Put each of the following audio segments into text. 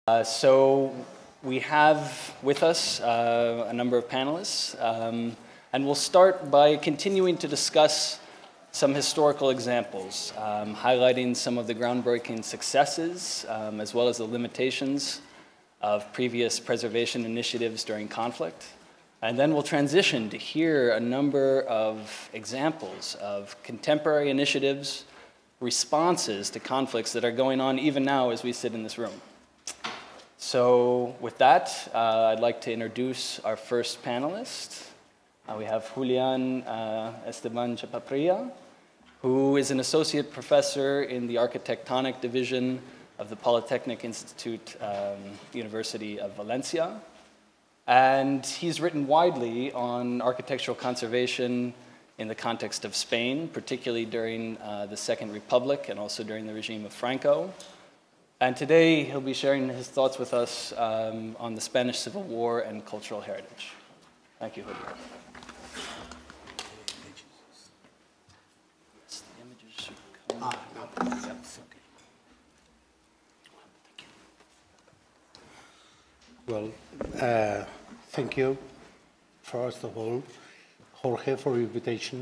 So we have with us a number of panelists, and we'll start by continuing to discuss some historical examples, highlighting some of the groundbreaking successes, as well as the limitations of previous preservation initiatives during conflict. And then we'll transition to hear a number of examples of contemporary initiatives, responses to conflicts that are going on even now as we sit in this room. So with that, I'd like to introduce our first panelist. We have Julián Esteban-Chapapría, who is an associate professor in the Architectonic Division of the Politècnica Institute, University of Valencia. And he's written widely on architectural conservation in the context of Spain, particularly during the Second Republic and also during the regime of Franco. And today he'll be sharing his thoughts with us on the Spanish Civil War and cultural heritage. Thank you, Julián. Well, thank you, first of all, Jorge, for your invitation.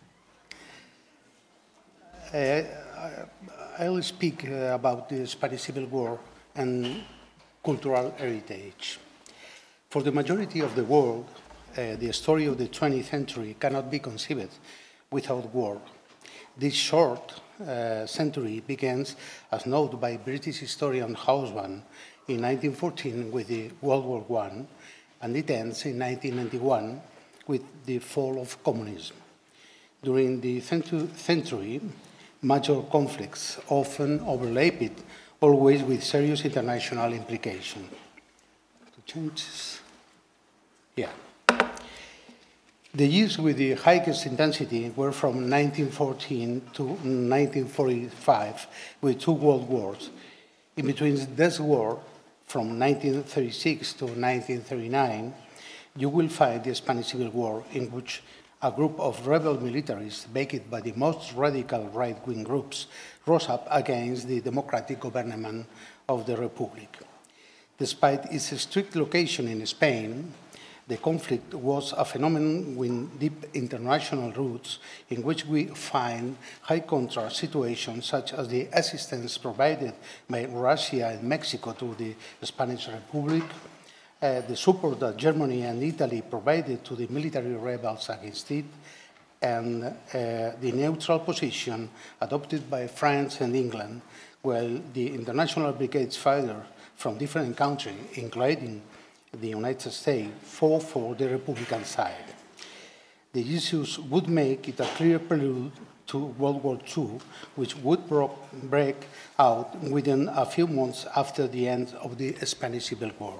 I'll speak about the Spanish Civil War and cultural heritage. For the majority of the world, the story of the 20th century cannot be conceived without war. This short century begins, as noted by British historian Aslan, in 1914 with the World War I, and it ends in 1991 with the fall of communism. During the century, major conflicts often overlapped, always with serious international implications. Changes? Yeah. The years with the highest intensity were from 1914 to 1945, with two world wars. In between this war, from 1936 to 1939, you will find the Spanish Civil War, in which a group of rebel militaries, backed by the most radical right-wing groups, rose up against the democratic government of the Republic. Despite its strict location in Spain, the conflict was a phenomenon with deep international roots, in which we find high contrast situations such as the assistance provided by Russia and Mexico to the Spanish Republic, the support that Germany and Italy provided to the military rebels against it, and the neutral position adopted by France and England, while the international brigades fighters from different countries, including the United States, fought for the Republican side. The issues would make it a clear prelude to World War II, which would break out within a few months after the end of the Spanish Civil War.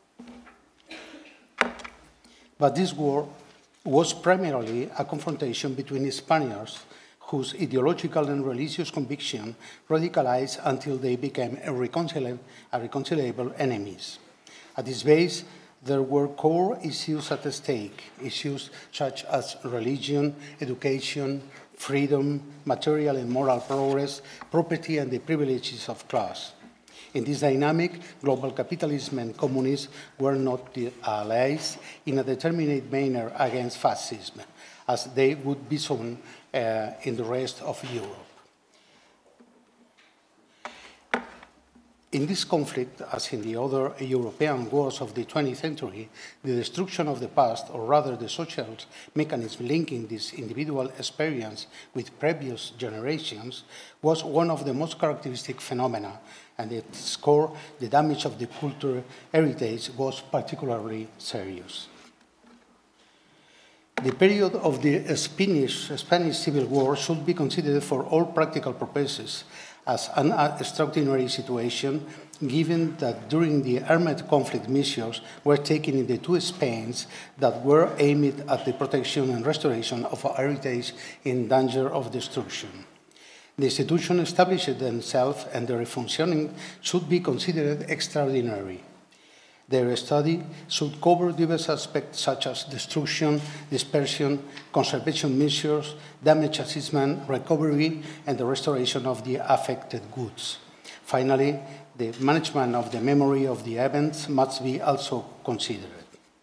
But this war was primarily a confrontation between Spaniards whose ideological and religious conviction radicalized until they became irreconcilable enemies. At its base, there were core issues at stake, issues such as religion, education, freedom, material and moral progress, property, and the privileges of class. In this dynamic, global capitalism and communism were not the allies in a determined manner against fascism, as they would be soon in the rest of Europe. In this conflict, as in the other European wars of the 20th century, the destruction of the past, or rather the social mechanism linking this individual experience with previous generations, was one of the most characteristic phenomena, and at its core, the damage of the cultural heritage was particularly serious. The period of the Spanish Civil War should be considered for all practical purposes as an extraordinary situation, given that during the armed conflict measures were taken in the two Spains that were aimed at the protection and restoration of a heritage in danger of destruction. The institutions established themselves and their functioning should be considered extraordinary. Their study should cover diverse aspects such as destruction, dispersion, conservation measures, damage assessment, recovery, and the restoration of the affected goods. Finally, The management of the memory of the events must be also considered.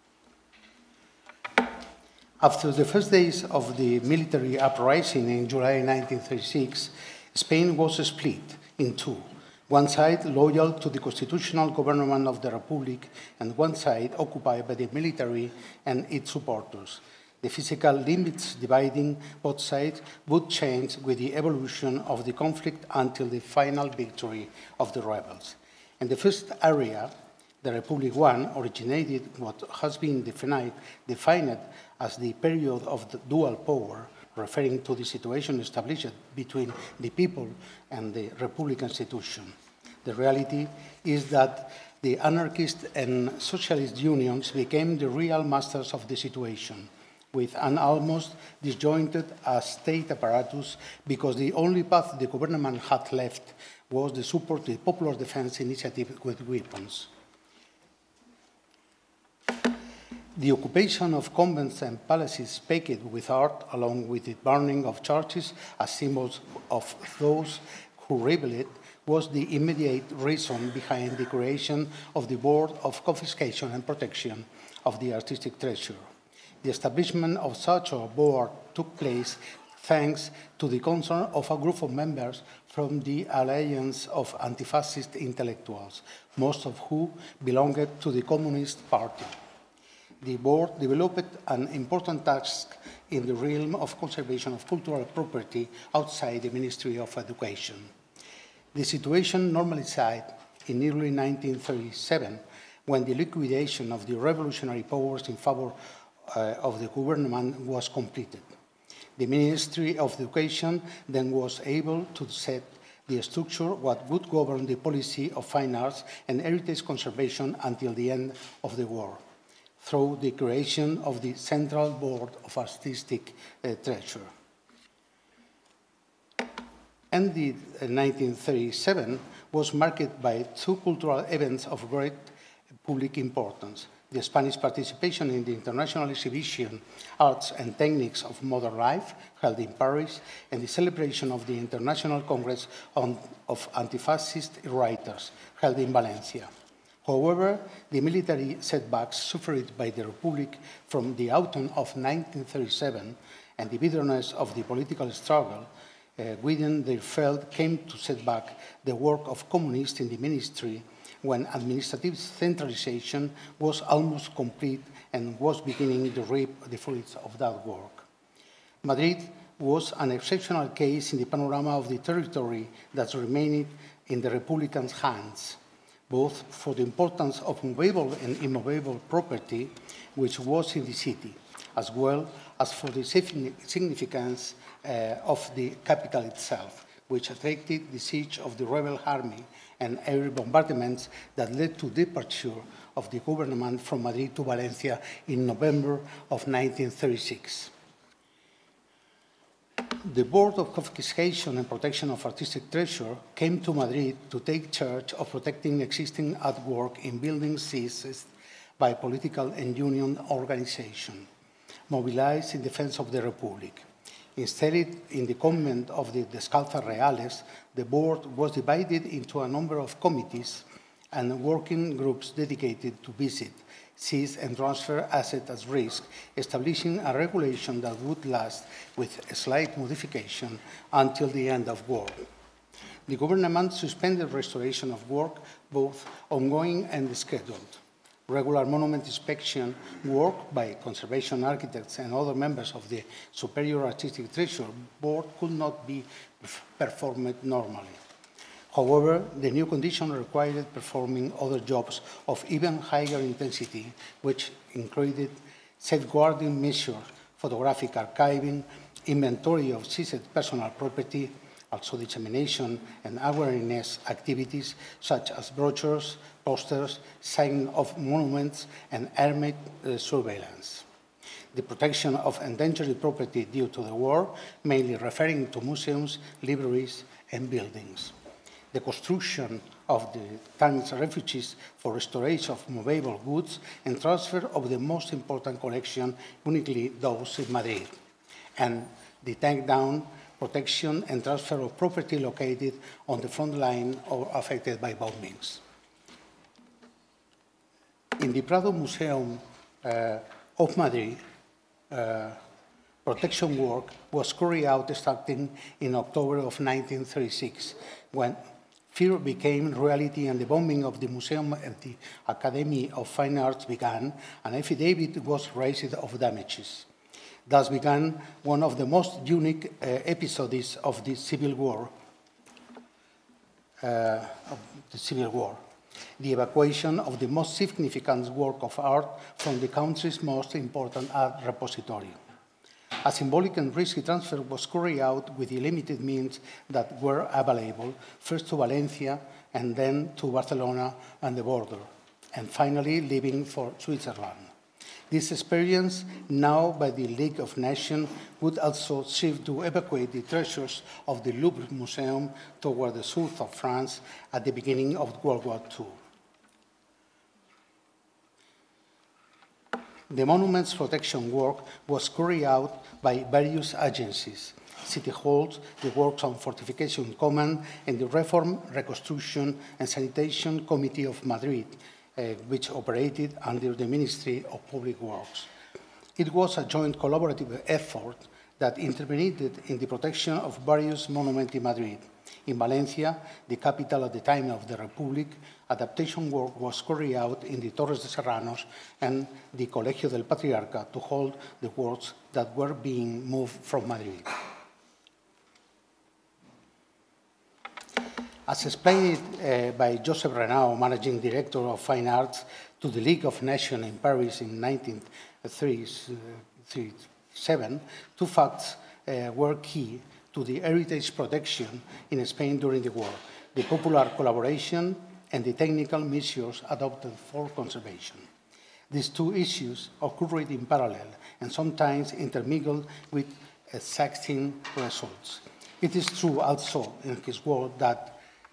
After the first days of the military uprising in July 1936, Spain was split in two. One side loyal to the constitutional government of the Republic, and one side occupied by the military and its supporters. The physical limits dividing both sides would change with the evolution of the conflict until the final victory of the rebels. In the first area, the Republic I originated what has been defined as the period of the dual power, referring to the situation established between the people and the Republic institution. The reality is that the anarchist and socialist unions became the real masters of the situation, with an almost disjointed state apparatus, because the only path the government had left was the support to the popular defense initiative with weapons. The occupation of convents and palaces packed with art, along with the burning of churches as symbols of those who rebelled, was the immediate reason behind the creation of the Board of Confiscation and Protection of the Artistic Treasure. The establishment of such a board took place thanks to the concern of a group of members from the Alliance of Anti-Fascist Intellectuals, most of whom belonged to the Communist Party. The board developed an important task in the realm of conservation of cultural property outside the Ministry of Education. The situation normalized in early 1937 when the liquidation of the revolutionary powers in favor of the government was completed. The Ministry of Education then was able to set the structure what would govern the policy of fine arts and heritage conservation until the end of the war, through the creation of the Central Board of Artistic Treasure. Ended in 1937 was marked by two cultural events of great public importance: the Spanish participation in the International Exhibition Arts and Techniques of Modern Life, held in Paris, and the celebration of the International Congress of Anti-Fascist Writers, held in Valencia. However, the military setbacks suffered by the Republic from the autumn of 1937 and the bitterness of the political struggle within their field came to set back the work of communists in the ministry when administrative centralization was almost complete and was beginning to reap the fruits of that work. Madrid was an exceptional case in the panorama of the territory that remained in the Republicans' hands, both for the importance of movable and immovable property which was in the city, as well as for the significance of the capital itself, which attracted the siege of the rebel army and air bombardments that led to the departure of the government from Madrid to Valencia in November of 1936. The Board of Confiscation and Protection of Artistic Treasure came to Madrid to take charge of protecting existing artwork in buildings seized by political and union organizations mobilized in defense of the Republic. Instead, in the convent of the Descalzas Reales, the board was divided into a number of committees and working groups dedicated to visit, seize and transfer assets at risk, establishing a regulation that would last with a slight modification until the end of war. The government suspended restoration of work, both ongoing and scheduled. Regular monument inspection work by conservation architects and other members of the Superior Artistic Treasure Board could not be performed normally. However, the new condition required performing other jobs of even higher intensity, which included safeguarding measures, photographic archiving, inventory of seized personal property, also dissemination and awareness activities such as brochures, posters, signing of monuments, and armed surveillance. The protection of endangered property due to the war, mainly referring to museums, libraries, and buildings. The construction of the tanks refuges for restoration of movable goods and transfer of the most important collection, uniquely those in Madrid. And the takedown protection and transfer of property located on the front line or affected by bombings. In the Prado Museum of Madrid, protection work was carried out starting in October of 1936, when fear became reality and the bombing of the Museum of the Academy of Fine Arts began. An affidavit was raised of damages. Thus began one of the most unique episodes of the Civil War. The evacuation of the most significant work of art from the country's most important art repository. A symbolic and risky transfer was carried out with the limited means that were available, first to Valencia and then to Barcelona and the border, and finally leaving for Switzerland. This experience, now by the League of Nations, would also serve to evacuate the treasures of the Louvre Museum toward the south of France at the beginning of World War II. The monument's protection work was carried out by various agencies: City Halls, the Works on Fortification Command, and the Reform, Reconstruction and Sanitation Committee of Madrid, which operated under the Ministry of Public Works. It was a joint collaborative effort that intervened in the protection of various monuments in Madrid. In Valencia, the capital at the time of the Republic, adaptation work was carried out in the Torres de Serranos and the Colegio del Patriarca to hold the works that were being moved from Madrid. As explained by Joseph Renaud, Managing Director of Fine Arts, to the League of Nations in Paris in 1937, two facts were key to the heritage protection in Spain during the war: the popular collaboration and the technical measures adopted for conservation. These two issues occurred in parallel and sometimes intermingled with exacting results. It is true also in his work that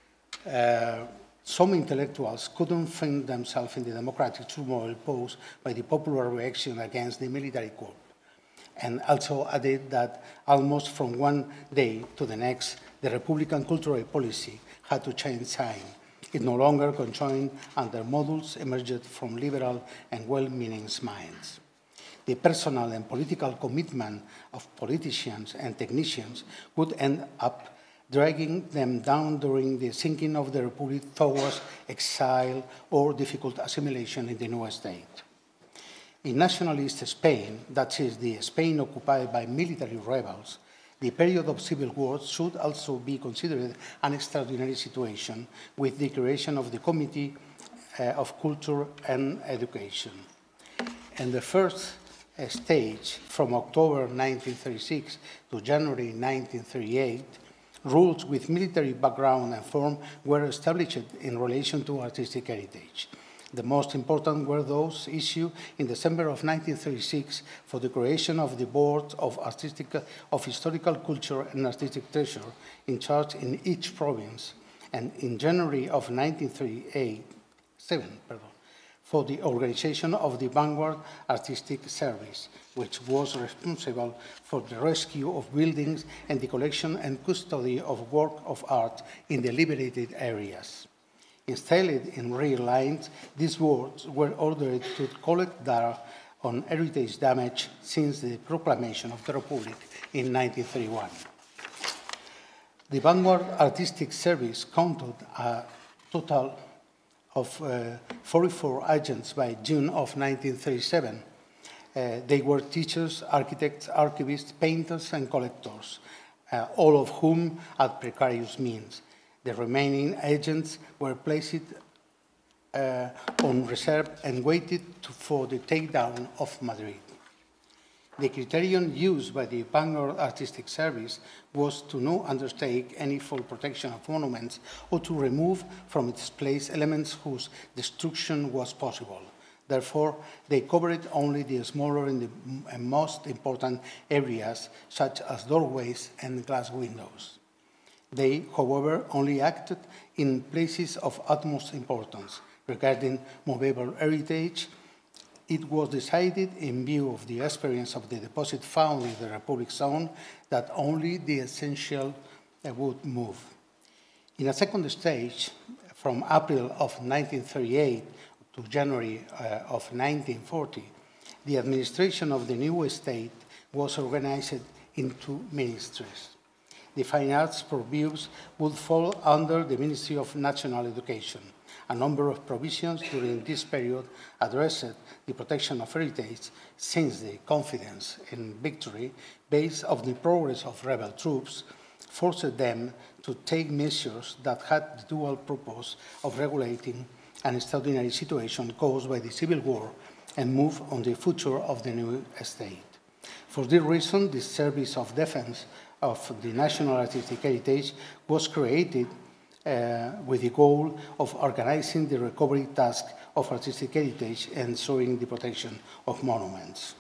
some intellectuals couldn't find themselves in the democratic turmoil posed by the popular reaction against the military coup, and also added that almost from one day to the next, the Republican cultural policy had to change sign. It no longer conjoined under modules emerged from liberal and well-meaning minds. The personal and political commitment of politicians and technicians would end up dragging them down during the sinking of the Republic towards exile or difficult assimilation in the new state. In nationalist Spain, that is, the Spain occupied by military rebels, the period of civil war should also be considered an extraordinary situation, with the creation of the Committee of Culture and Education. In the first stage, from October 1936 to January 1938, rules with military background and form were established in relation to artistic heritage. The most important were those issued in December of 1936 for the creation of the Board of Historical Culture and Artistic Treasure in charge in each province, and in January of 1937 for the organization of the Vanguard Artistic Service, which was responsible for the rescue of buildings and the collection and custody of work of art in the liberated areas. Installed in rear lines, these boards were ordered to collect data on heritage damage since the proclamation of the Republic in 1931. The Vanguard Artistic Service counted a total of 44 agents by June of 1937. They were teachers, architects, archivists, painters, and collectors, all of whom had precarious means. The remaining agents were placed on reserve and waited for the takedown of Madrid. The criterion used by the Vanguard Artistic Service was to not undertake any full protection of monuments or to remove from its place elements whose destruction was possible. Therefore, they covered only the smaller and most important areas, such as doorways and glass windows. They, however, only acted in places of utmost importance regarding movable heritage, it was decided, in view of the experience of the deposit found in the Republic zone, that only the essential would move. In a second stage, from April of 1938 to January of 1940, the administration of the new state was organized into ministries. The fine arts purviews would fall under the Ministry of National Education. A number of provisions during this period addressed the protection of heritage, since the confidence in victory based on the progress of rebel troops forced them to take measures that had the dual purpose of regulating an extraordinary situation caused by the civil war and move on the future of the new state. For this reason, the Service of Defense of the National Artistic Heritage was created with the goal of organizing the recovery task of artistic heritage and ensuring the protection of monuments.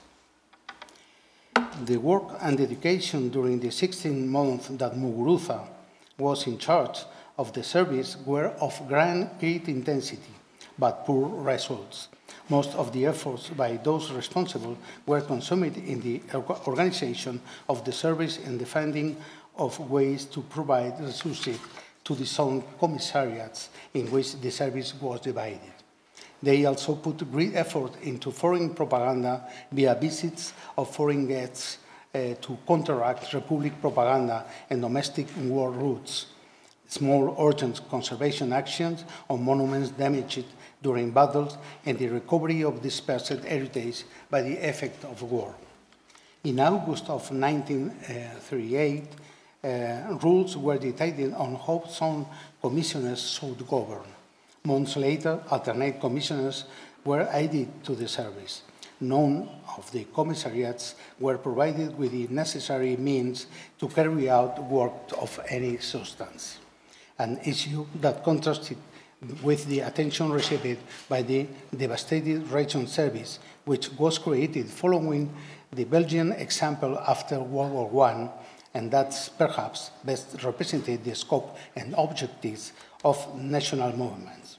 The work and dedication during the 16 months that Muguruza was in charge of the service were of great intensity, but poor results. Most of the efforts by those responsible were consumed in the organization of the service and the finding of ways to provide resources to the zone commissariats in which the service was divided. They also put great effort into foreign propaganda via visits of foreign guests to counteract Republic propaganda and domestic war routes, small urgent conservation actions on monuments damaged during battles, and the recovery of dispersed heritage by the effect of war. In August of 1938, rules were dictated on how some commissioners should govern. Months later, alternate commissioners were added to the service. None of the commissariats were provided with the necessary means to carry out work of any substance, an issue that contrasted with the attention received by the devastated region service, which was created following the Belgian example after World War I, and that's perhaps best represented the scope and objectives of national movements.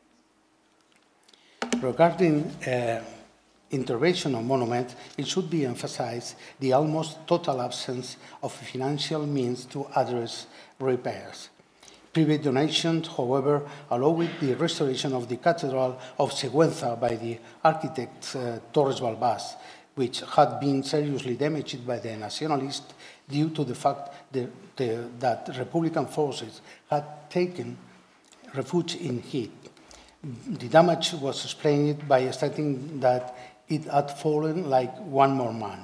Regarding intervention on monuments, it should be emphasized the almost total absence of financial means to address repairs. Private donations, however, allowed the restoration of the Cathedral of Sigüenza by the architect Torres Balbás, which had been seriously damaged by the nationalists due to the fact that Republican forces had taken refuge in it. The damage was explained by stating that it had fallen like one more man.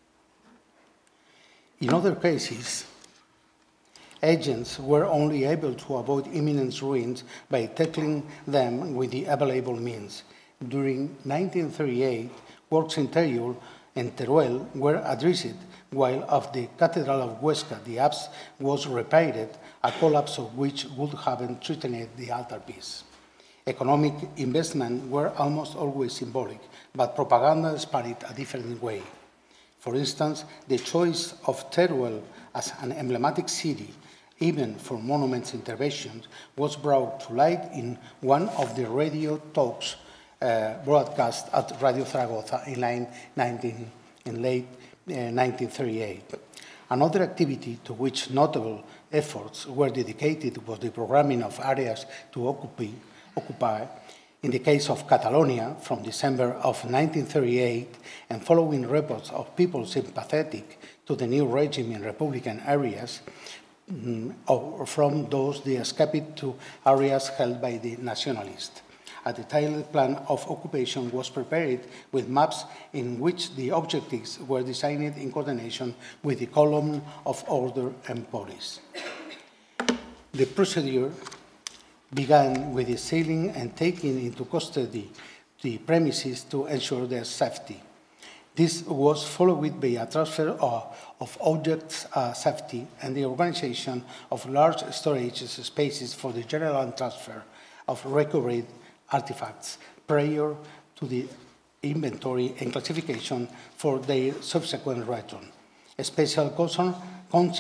In other cases, agents were only able to avoid imminent ruins by tackling them with the available means. During 1938, works in Teruel and Teruel were addressed, while of the Cathedral of Huesca, the apse was repaired, a collapse of which would have threatened the altarpiece. Economic investment were almost always symbolic, but propaganda spread a different way. For instance, the choice of Teruel as an emblematic city, even for monuments interventions, was brought to light in one of the radio talks broadcast at Radio Zaragoza in late 1938. Another activity to which notable efforts were dedicated was the programming of areas to occupy. In the case of Catalonia, from December of 1938, and following reports of people sympathetic to the new regime in Republican areas, or from those they escaped to areas held by the nationalists. A detailed plan of occupation was prepared with maps in which the objectives were designed in coordination with the column of order and police. The procedure began with the sealing and taking into custody the premises to ensure their safety. This was followed by a transfer of objects safety and the organization of large storage spaces for the general transfer of recovered artifacts prior to the inventory and classification for their subsequent return. A special concern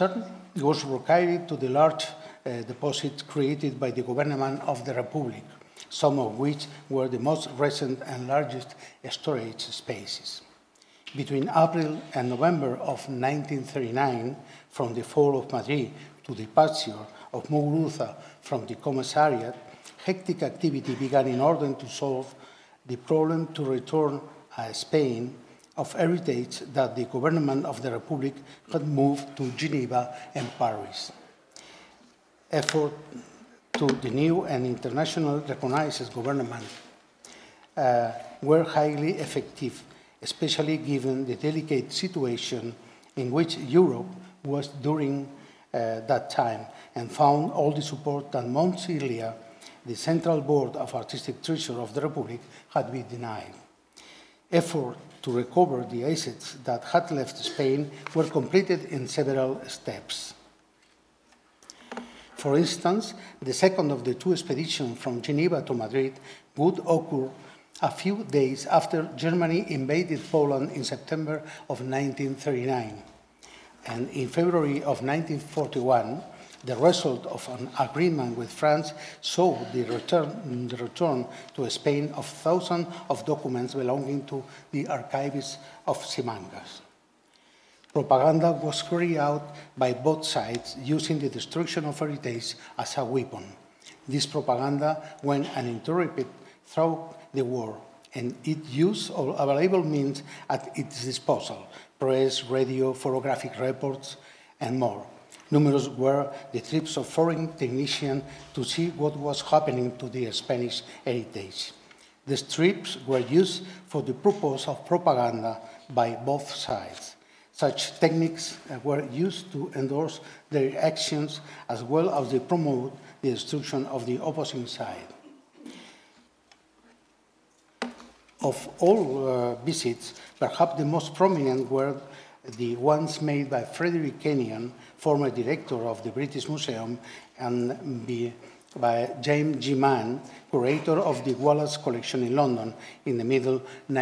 was required to the large deposit created by the government of the Republic, some of which were the most recent and largest storage spaces. Between April and November of 1939, from the fall of Madrid to the departure of Muguruza from the commissariat, hectic activity began in order to solve the problem to return Spain of heritage that the government of the Republic had moved to Geneva and Paris. Effort to the new and international recognized government were highly effective, especially given the delicate situation in which Europe was during that time, and found all the support that months earlier the Central Board of Artistic Treasure of the Republic had been denied. Efforts to recover the assets that had left Spain were completed in several steps. For instance, the second of the two expeditions from Geneva to Madrid would occur a few days after Germany invaded Poland in September of 1939. And in February of 1941, the result of an agreement with France saw the return to Spain of thousands of documents belonging to the archives of Simancas. Propaganda was carried out by both sides using the destruction of heritage as a weapon. This propaganda went uninterrupted throughout the war, and it used all available means at its disposal: press, radio, photographic reports, and more. Numerous were the trips of foreign technicians to see what was happening to the Spanish heritage. These trips were used for the purpose of propaganda by both sides. Such techniques were used to endorse their actions as well as to promote the destruction of the opposing side. Of all visits, perhaps the most prominent were the ones made by Frederick Kenyon, former director of the British Museum, and by James G. Mann, curator of the Wallace collection in London in the middle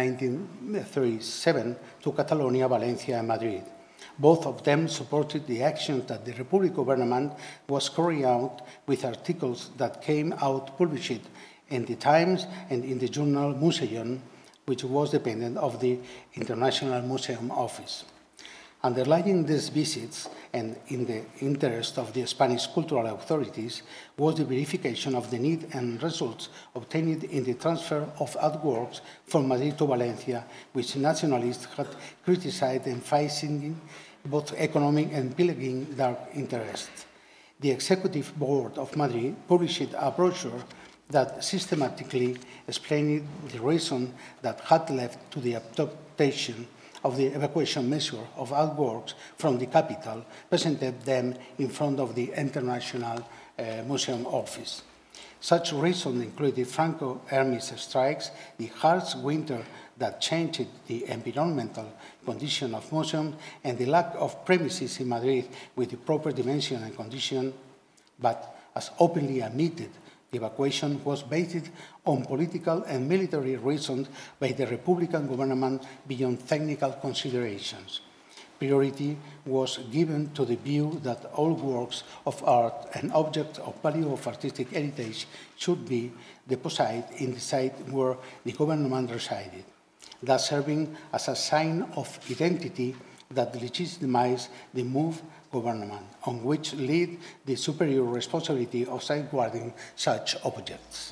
1937 to Catalonia, Valencia, and Madrid. Both of them supported the actions that the Republic government was carrying out with articles that came out published in the Times and in the journal Museum, which was dependent of the International Museum Office. Underlying these visits, and in the interest of the Spanish cultural authorities, was the verification of the need and results obtained in the transfer of artworks from Madrid to Valencia, which nationalists had criticized, emphasizing both economic and pillaging dark interests. The Executive Board of Madrid published a brochure that systematically explained the reason that had led to the adoption of the evacuation measure of artworks from the capital, presented them in front of the International Museum Office. Such reasons included Franco-Army's strikes, the harsh winter that changed the environmental condition of museums, and the lack of premises in Madrid with the proper dimension and condition, but as openly admitted, the evacuation was based on political and military reasons by the Republican government beyond technical considerations. Priority was given to the view that all works of art and objects of value of artistic heritage should be deposited in the site where the government resided, thus serving as a sign of identity that legitimized the move government, on which laid the superior responsibility of safeguarding such objects.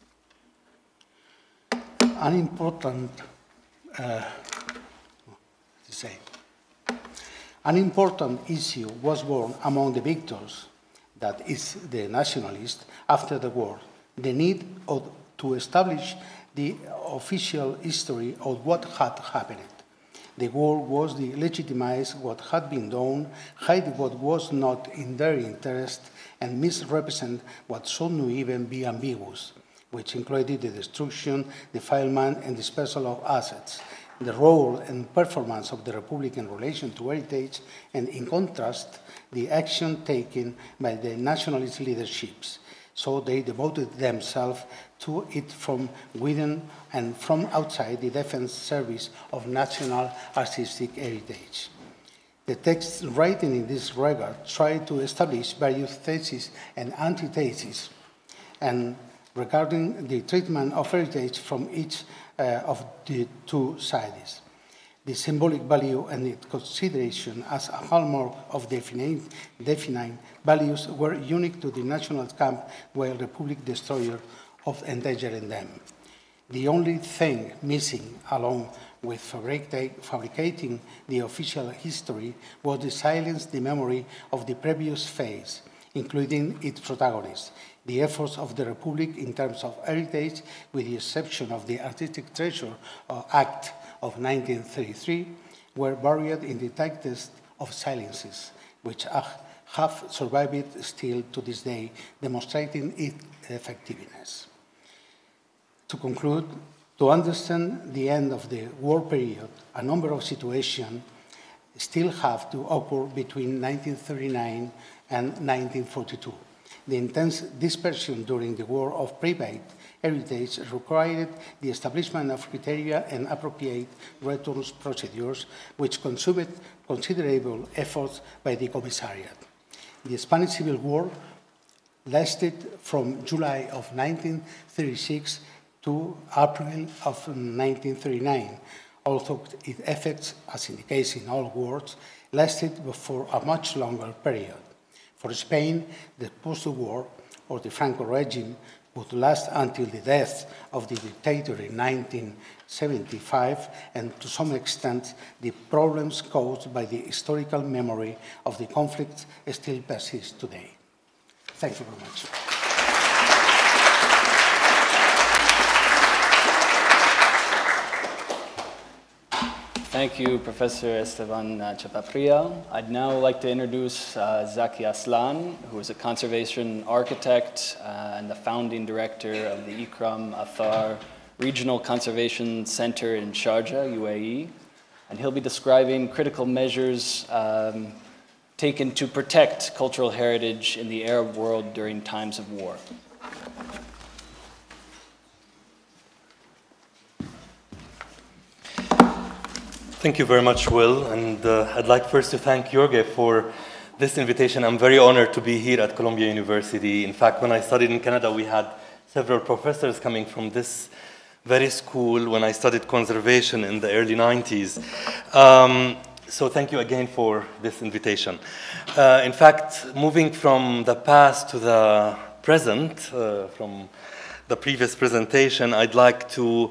An important issue was born among the victors, that is, the nationalists, after the war, the need to establish the official history of what had happened. The goal was to legitimize what had been done, hide what was not in their interest, and misrepresent what should not even be ambiguous, which included the destruction, defilement, and dispersal of assets, the role and performance of the Republic in relation to heritage, and in contrast, the action taken by the nationalist leaderships. So they devoted themselves to it from within and from outside the defense service of national artistic heritage. The text written in this regard tried to establish various theses and antitheses, and regarding the treatment of heritage from each of the two sides. The symbolic value and its consideration as a hallmark of definite values were unique to the national camp, while Republic destroyer of endangering them. The only thing missing, along with fabricating the official history, was to silence the memory of the previous phase, including its protagonists. The efforts of the Republic in terms of heritage, with the exception of the Artistic Treasure Act of 1933, were buried in the tightest of silences, which have survived still to this day, demonstrating its effectiveness. To conclude, to understand the end of the war period, a number of situations still have to occur between 1939 and 1942. The intense dispersion during the War of Private Heritage required the establishment of criteria and appropriate return procedures, which consumed considerable efforts by the Commissariat. The Spanish Civil War lasted from July of 1936 to April of 1939, although its effects, as in the case in all wars, lasted for a much longer period. For Spain, the post-war, or the Franco regime, would last until the death of the dictator in 1975, and to some extent, the problems caused by the historical memory of the conflict still persist today. Thank you very much. Thank you, Professor Esteban-Chapapría. I'd now like to introduce Zaki Aslan, who is a conservation architect and the founding director of the ICCROM-ATHAR Regional Conservation Center in Sharjah, UAE. And he'll be describing critical measures taken to protect cultural heritage in the Arab world during times of war. Thank you very much, Will, and I'd like first to thank Jorge for this invitation. I'm very honored to be here at Columbia University. In fact, when I studied in Canada, we had several professors coming from this very school when I studied conservation in the early 90s. So thank you again for this invitation. In fact, moving from the past to the present, from the previous presentation, I'd like to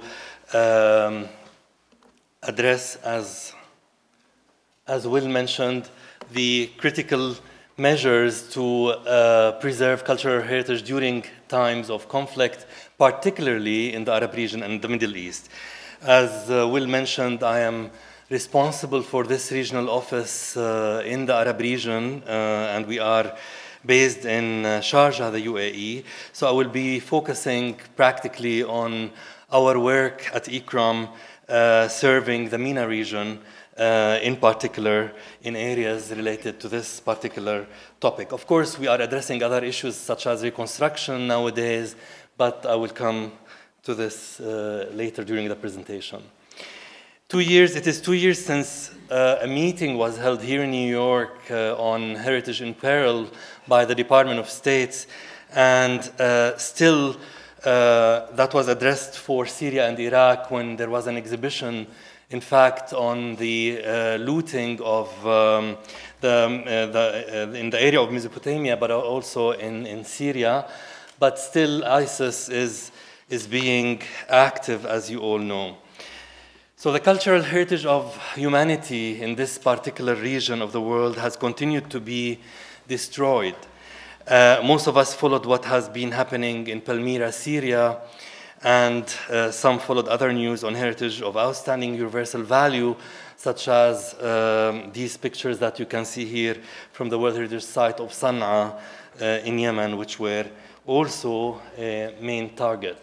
address, as Will mentioned, the critical measures to preserve cultural heritage during times of conflict, particularly in the Arab region and the Middle East. As Will mentioned, I am responsible for this regional office in the Arab region, and we are based in Sharjah, the UAE. So I will be focusing practically on our work at ICCROM, serving the MENA region, in particular, in areas related to this particular topic. Of course, we are addressing other issues such as reconstruction nowadays, but I will come to this later during the presentation. It is 2 years since a meeting was held here in New York on Heritage in Peril by the Department of State, and still that was addressed for Syria and Iraq when there was an exhibition, in fact, on the looting of in the area of Mesopotamia, but also in Syria. But still, ISIS is being active, as you all know. So the cultural heritage of humanity in this particular region of the world has continued to be destroyed. Most of us followed what has been happening in Palmyra, Syria, and some followed other news on heritage of outstanding universal value, such as these pictures that you can see here from the World Heritage Site of Sana'a in Yemen, which were also a main target.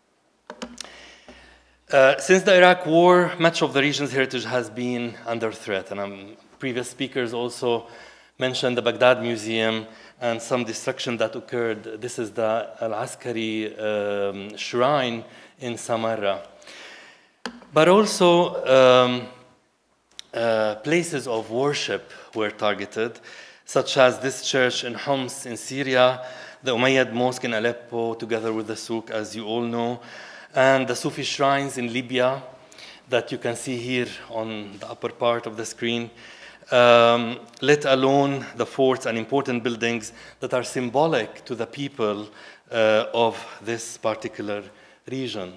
Since the Iraq War, much of the region's heritage has been under threat, and previous speakers also mentioned the Baghdad Museum and some destruction that occurred. This is the Al-Askari shrine in Samarra. But also places of worship were targeted, such as this church in Homs in Syria, the Umayyad Mosque in Aleppo, together with the souk, as you all know, and the Sufi shrines in Libya that you can see here on the upper part of the screen, let alone the forts and important buildings that are symbolic to the people of this particular region.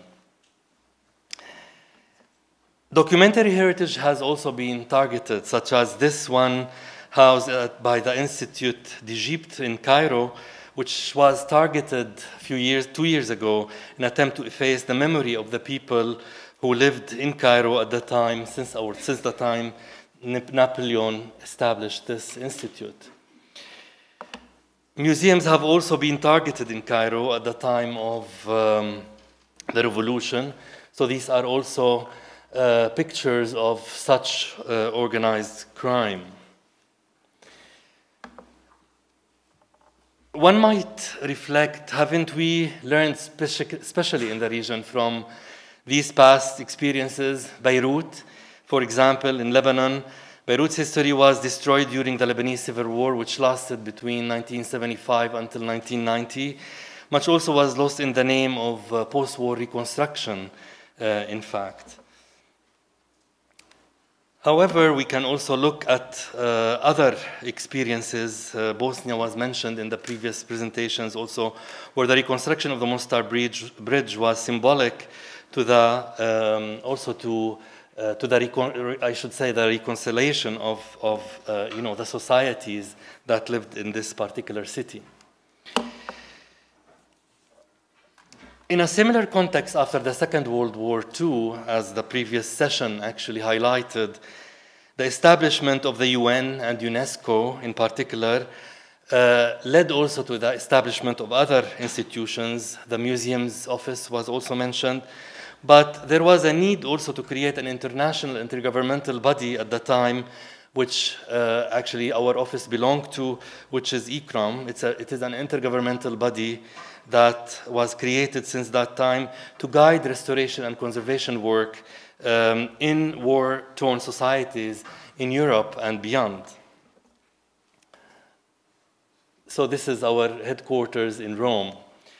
Documentary heritage has also been targeted, such as this one housed by the Institut d'Egypte in Cairo, which was targeted 2 years ago in an attempt to efface the memory of the people who lived in Cairo at the time, since the time Napoleon established this institute. Museums have also been targeted in Cairo at the time of the revolution. So these are also pictures of such organized crime. One might reflect, haven't we learned, especially in the region, from these past experiences? Beirut, for example, in Lebanon, Beirut's history was destroyed during the Lebanese Civil War, which lasted between 1975 until 1990. Much also was lost in the name of post-war reconstruction, in fact. However, we can also look at other experiences. Bosnia was mentioned in the previous presentations also, where the reconstruction of the Mostar Bridge was symbolic to the, also to the, I should say, the reconciliation of you know, the societies that lived in this particular city. In a similar context, after the Second World War II, as the previous session actually highlighted, the establishment of the UN and UNESCO in particular led also to the establishment of other institutions. The museum's office was also mentioned. But there was a need also to create an international intergovernmental body at the time, which actually our office belonged to, which is ICCROM. It is an intergovernmental body that was created since that time to guide restoration and conservation work in war-torn societies in Europe and beyond. So this is our headquarters in Rome.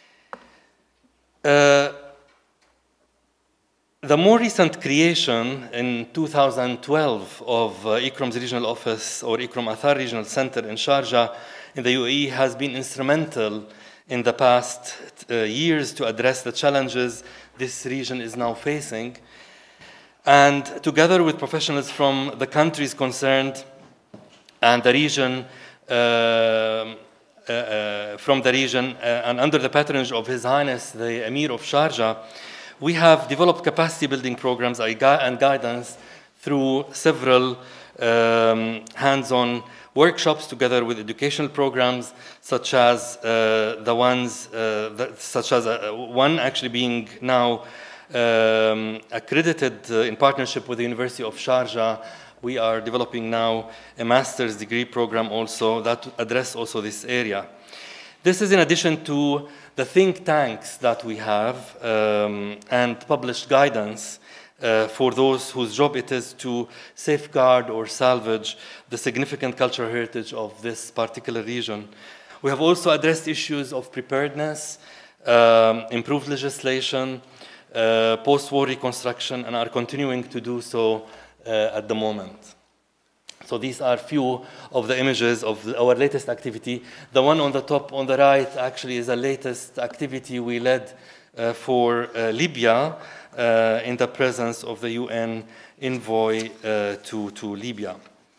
The more recent creation in 2012 of ICCROM's regional office, or ICCROM-ATHAR Regional Center in Sharjah in the UAE, has been instrumental in the past years to address the challenges this region is now facing. And together with professionals from the countries concerned and the region, and under the patronage of His Highness, the Emir of Sharjah, we have developed capacity building programs and guidance through several hands-on workshops together with educational programs, such as one actually being now accredited in partnership with the University of Sharjah. We are developing now a master's degree program also that address also this area. This is in addition to the think tanks that we have and published guidance for those whose job it is to safeguard or salvage the significant cultural heritage of this particular region. We have also addressed issues of preparedness, improved legislation, post-war reconstruction, and are continuing to do so at the moment. So these are few of the images of our latest activity. The one on the top on the right actually is the latest activity we led for Libya in the presence of the UN envoy to Libya.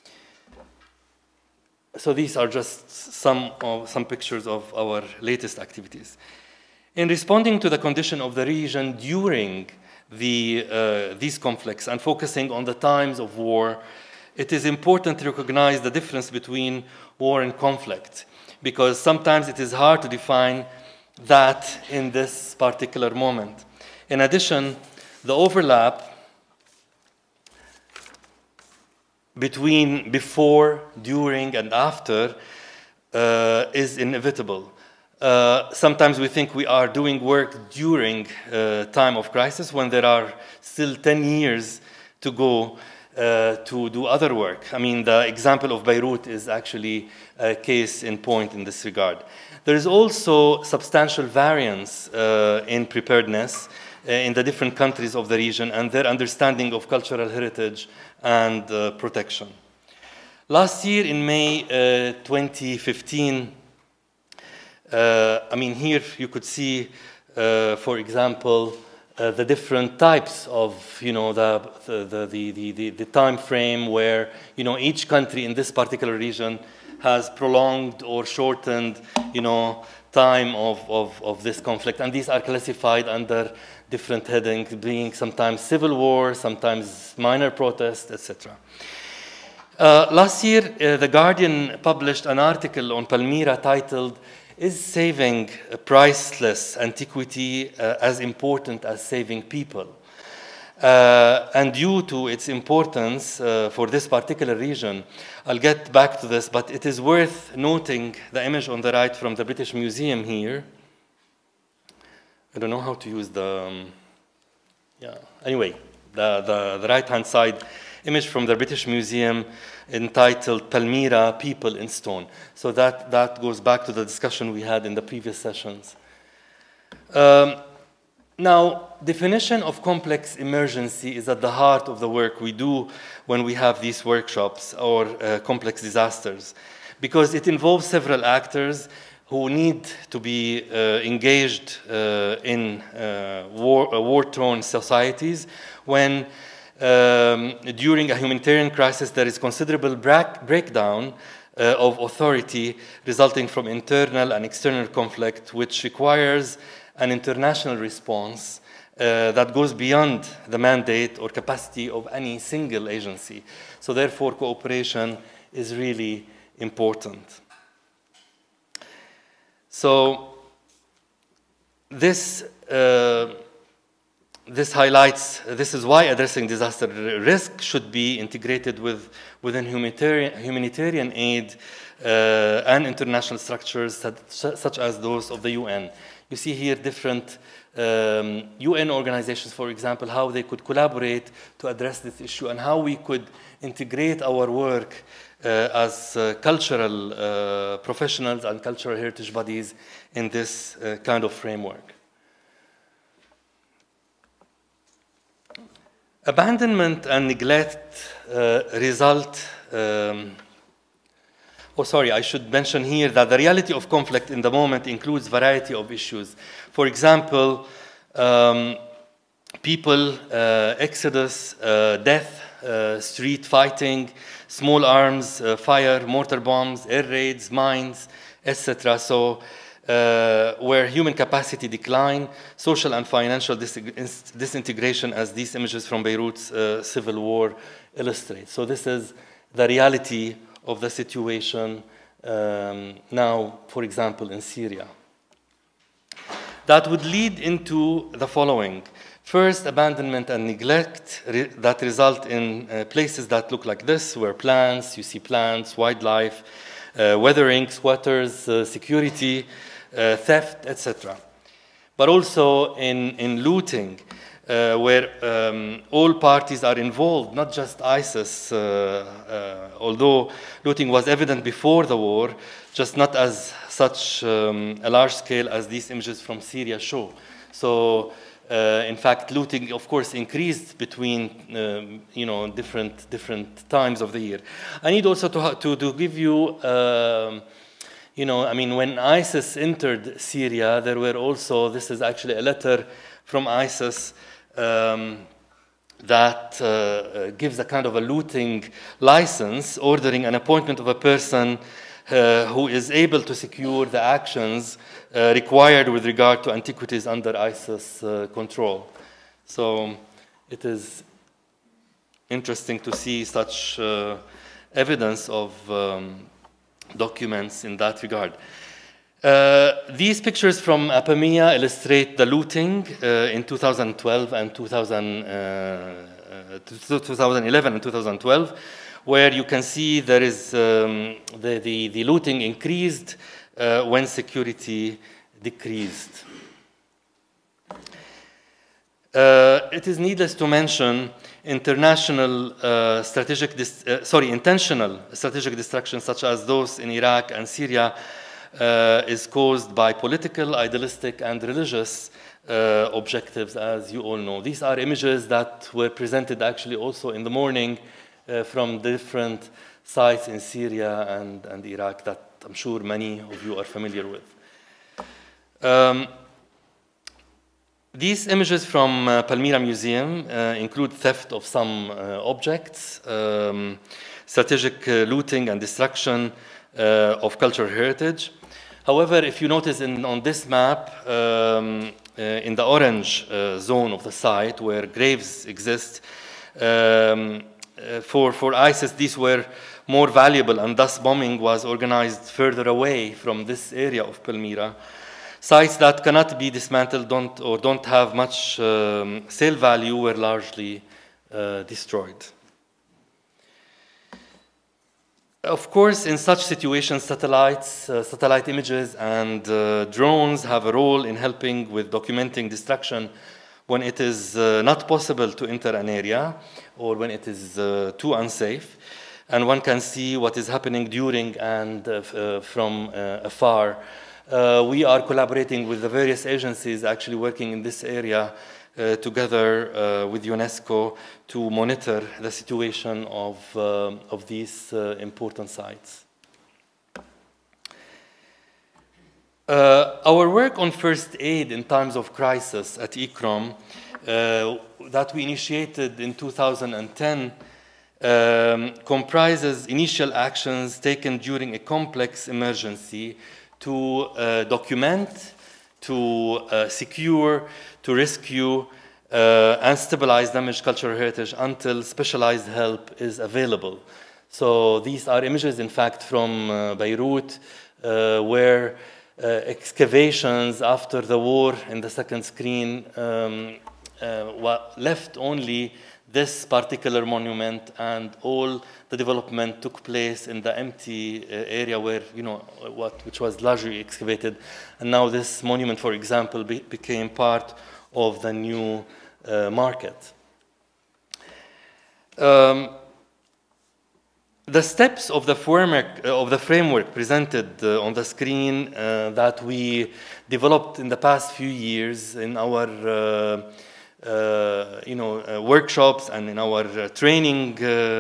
So these are just some pictures of our latest activities. In responding to the condition of the region during these conflicts and focusing on the times of war, it is important to recognize the difference between war and conflict, because sometimes it is hard to define that in this particular moment. In addition, the overlap between before, during, and after is inevitable. Sometimes we think we are doing work during time of crisis when there are still 10 years to go to do other work. I mean, the example of Beirut is actually a case in point in this regard. There is also substantial variance in preparedness in the different countries of the region and their understanding of cultural heritage and protection. Last year in May 2015, I mean, here you could see, for example, the different types of, the time frame where, each country in this particular region has prolonged or shortened, time of this conflict. And these are classified under different headings, being sometimes civil war, sometimes minor protests, etc. Last year, The Guardian published an article on Palmyra titled, "Is saving a priceless antiquity as important as saving people?" And due to its importance for this particular region, I'll get back to this, but it is worth noting the image on the right from the British Museum here. I don't know how to use the, anyway, the right-hand side image from the British Museum entitled Palmyra, People in Stone. So that goes back to the discussion we had in the previous sessions. Now, definition of complex emergency is at the heart of the work we do when we have these workshops or complex disasters, because it involves several actors who need to be engaged in war-torn societies when during a humanitarian crisis there is considerable breakdown of authority resulting from internal and external conflict, which requires an international response that goes beyond the mandate or capacity of any single agency. So therefore, cooperation is really important. So this highlights, this is why addressing disaster risk should be integrated within humanitarian aid and international structures such as those of the UN. You see here different UN organizations, for example, how they could collaborate to address this issue and how we could integrate our work as cultural professionals and cultural heritage bodies in this kind of framework. Abandonment and neglect result. Oh, sorry, I should mention here that the reality of conflict in the moment includes a variety of issues. For example, people, exodus, death, street fighting, small arms, fire, mortar bombs, air raids, mines, etc. So, where human capacity decline, social and financial disintegration, as these images from Beirut's civil war illustrate. So this is the reality of the situation now, for example, in Syria. That would lead into the following. First, abandonment and neglect that result in places that look like this, where plants, you see plants, wildlife, weathering, squatters, security, theft, etc. But also in looting, where all parties are involved, not just ISIS, although looting was evident before the war, just not as such a large scale as these images from Syria show. So, in fact, looting, of course, increased between different times of the year. I need also to give you, I mean, when ISIS entered Syria, there were also, this is actually a letter from ISIS that gives a kind of a looting license, ordering an appointment of a person who is able to secure the actions required with regard to antiquities under ISIS control. So it is interesting to see such evidence of documents in that regard. These pictures from Apamea illustrate the looting in 2012 and 2011 and 2012, where you can see there is the looting increased when security decreased. It is needless to mention intentional strategic destruction such as those in Iraq and Syria is caused by political, idealistic, and religious objectives, as you all know. These are images that were presented actually also in the morning from different sites in Syria and Iraq that I'm sure many of you are familiar with. These images from Palmyra Museum include theft of some objects, strategic looting and destruction of cultural heritage. However, if you notice on this map, in the orange zone of the site where graves exist, for ISIS these were more valuable, and thus bombing was organized further away from this area of Palmyra. Sites that cannot be dismantled don't have much sale value were largely destroyed. Of course, in such situations, satellite images and drones have a role in helping with documenting destruction when it is not possible to enter an area or when it is too unsafe, and one can see what is happening during and from afar. We are collaborating with the various agencies actually working in this area together with UNESCO to monitor the situation of these important sites. Our work on first aid in times of crisis at ICCROM that we initiated in 2010 comprises initial actions taken during a complex emergency to document, to secure, to rescue, and stabilize damaged cultural heritage until specialized help is available. So these are images, in fact, from Beirut, where excavations after the war in the second screen left only this particular monument, and all the development took place in the empty area where, which was largely excavated. And now this monument, for example, became part of the new market. The steps of the framework presented on the screen that we developed in the past few years in our workshops and in our training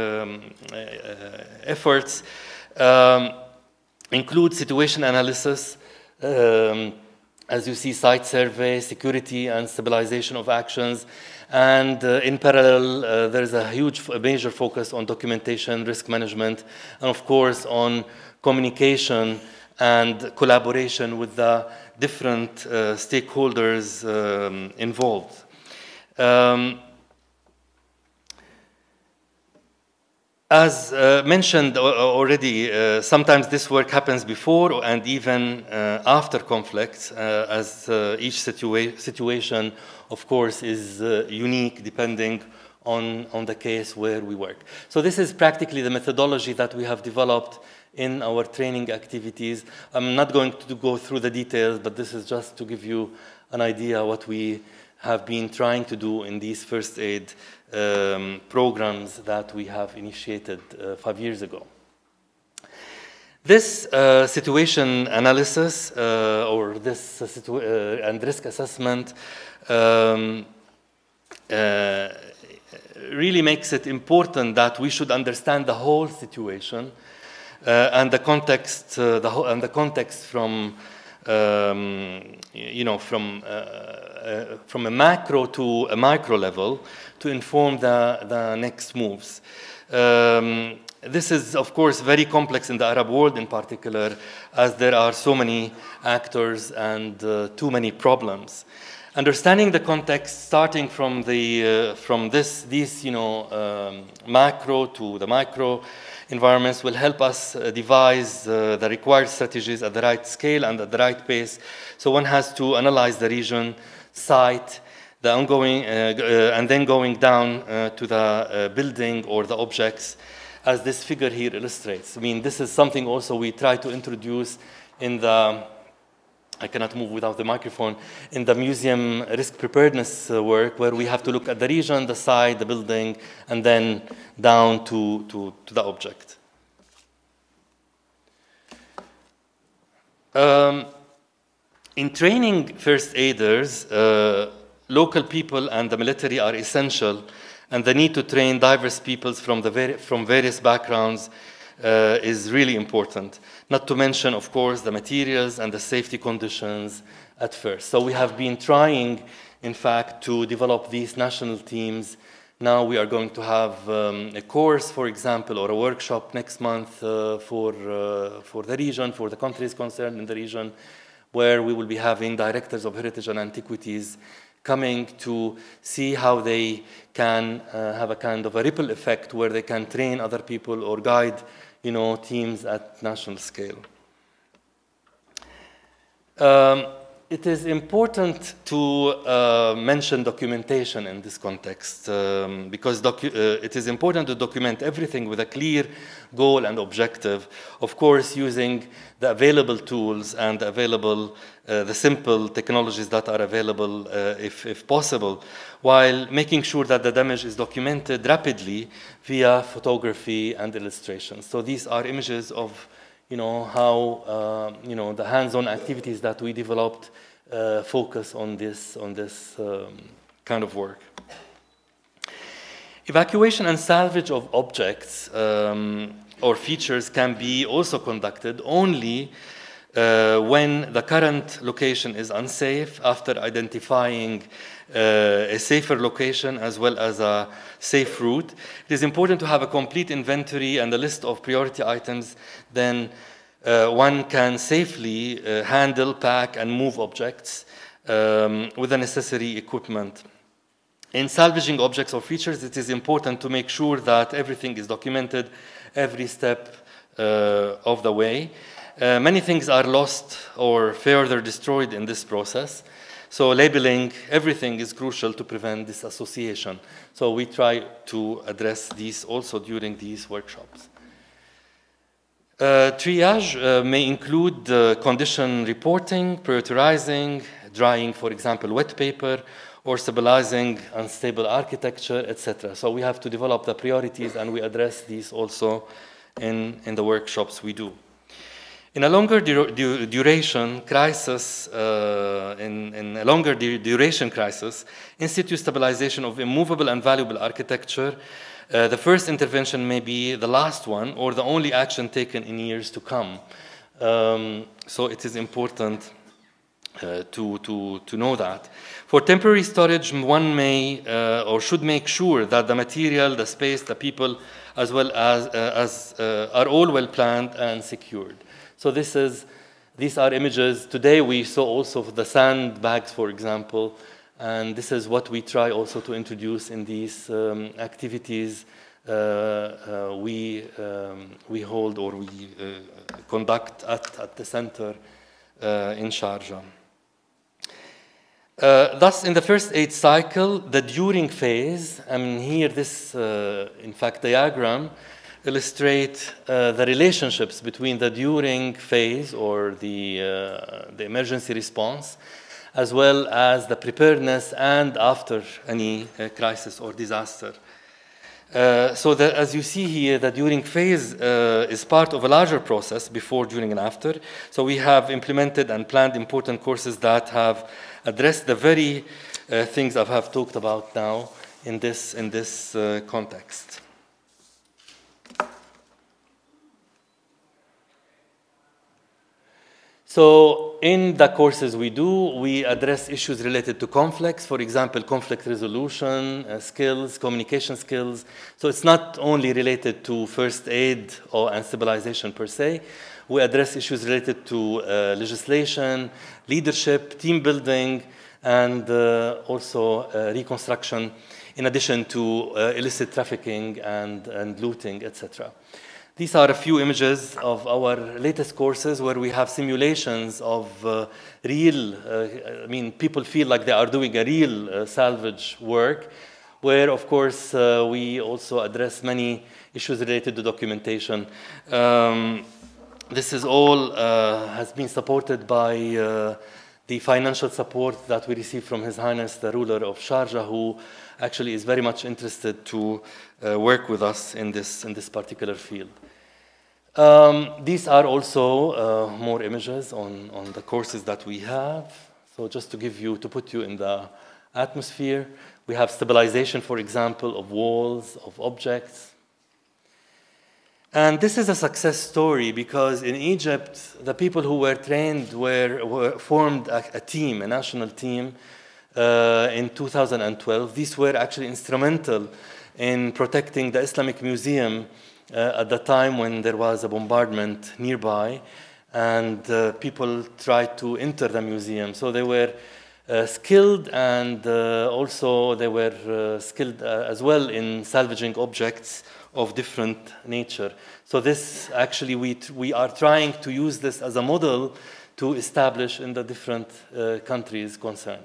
efforts include situation analysis, as you see, site survey, security and stabilization of actions, and in parallel, there is a major focus on documentation, risk management, and of course on communication and collaboration with the different stakeholders involved. As mentioned already, sometimes this work happens before and even after conflicts, as each situation, of course, is unique depending on the case where we work. So this is practically the methodology that we have developed in our training activities. I'm not going to go through the details, but this is just to give you an idea what we have been trying to do in these first aid programs that we have initiated 5 years ago. This situation analysis or this and risk assessment really makes it important that we should understand the whole situation and the context, from from a macro to a micro level to inform the next moves. This is, of course, very complex in the Arab world in particular, as there are so many actors and too many problems. Understanding the context, starting from these macro to the micro environments, will help us devise the required strategies at the right scale and at the right pace. So one has to analyze the region, site, the ongoing, and then going down to the building or the objects, as this figure here illustrates. I mean, this is something also we try to introduce in the I cannot move without the microphone, in the museum risk preparedness work, where we have to look at the region, the site, the building, and then down to the object. In training first aiders, local people and the military are essential, and the need to train diverse peoples from various backgrounds is really important. Not to mention, of course, the materials and the safety conditions at first. So we have been trying, in fact, to develop these national teams. Now we are going to have a course, for example, or a workshop next month for the region, for the countries concerned in the region, where we will be having directors of heritage and antiquities coming to see how they can have a kind of a ripple effect where they can train other people or guide, teams at national scale. It is important to mention documentation in this context because it is important to document everything with a clear goal and objective, of course using the available tools and the simple technologies that are available if possible, while making sure that the damage is documented rapidly via photography and illustration. So these are images of how the hands-on activities that we developed focus on this kind of work. Evacuation and salvage of objects or features can be also conducted only when the current location is unsafe, after identifying a safer location as well as a safe route. It is important to have a complete inventory and a list of priority items. Then one can safely handle, pack, and move objects with the necessary equipment. In salvaging objects or features, it is important to make sure that everything is documented every step of the way. Many things are lost or further destroyed in this process. So labeling everything is crucial to prevent disassociation. So we try to address these also during these workshops. Triage may include condition reporting, prioritizing, drying, for example, wet paper, or stabilizing unstable architecture, etc. So we have to develop the priorities, and we address these also in the workshops we do. In a longer duration crisis, institute stabilization of immovable and valuable architecture, the first intervention may be the last one or the only action taken in years to come. So it is important to know that. For temporary storage, one may or should make sure that the material, the space, the people, as well as are all well planned and secured. So these are images. Today we saw also the sandbags, for example, and this is what we try also to introduce in these activities we hold or we conduct at the center in Sharjah. Thus, in the first aid cycle, the during phase, I mean here this, in fact, diagram illustrate the relationships between the during phase or the emergency response, as well as the preparedness and after any crisis or disaster. So that, as you see here, the during phase is part of a larger process before, during, and after. So we have implemented and planned important courses that have addressed the very things I have talked about now in this context. So in the courses we do, we address issues related to conflicts, for example, conflict resolution skills, communication skills. So it's not only related to first aid and stabilization per se. We address issues related to legislation, leadership, team building, and also reconstruction, in addition to illicit trafficking and looting, etc. These are a few images of our latest courses where we have simulations of real, I mean, people feel like they are doing a real salvage work, where, of course, we also address many issues related to documentation. this is all has been supported by the financial support that we receive from His Highness the ruler of Sharjah, who actually is very much interested to work with us in this particular field. These are also more images on the courses that we have. So just to put you in the atmosphere, we have stabilization, for example, of walls, of objects. And this is a success story because in Egypt, the people who were trained formed a team, a national team, in 2012. These were actually instrumental in protecting the Islamic Museum at the time when there was a bombardment nearby, and people tried to enter the museum. So they were skilled, and also they were skilled as well in salvaging objects of different nature. So this actually, we are trying to use this as a model to establish in the different countries concerned.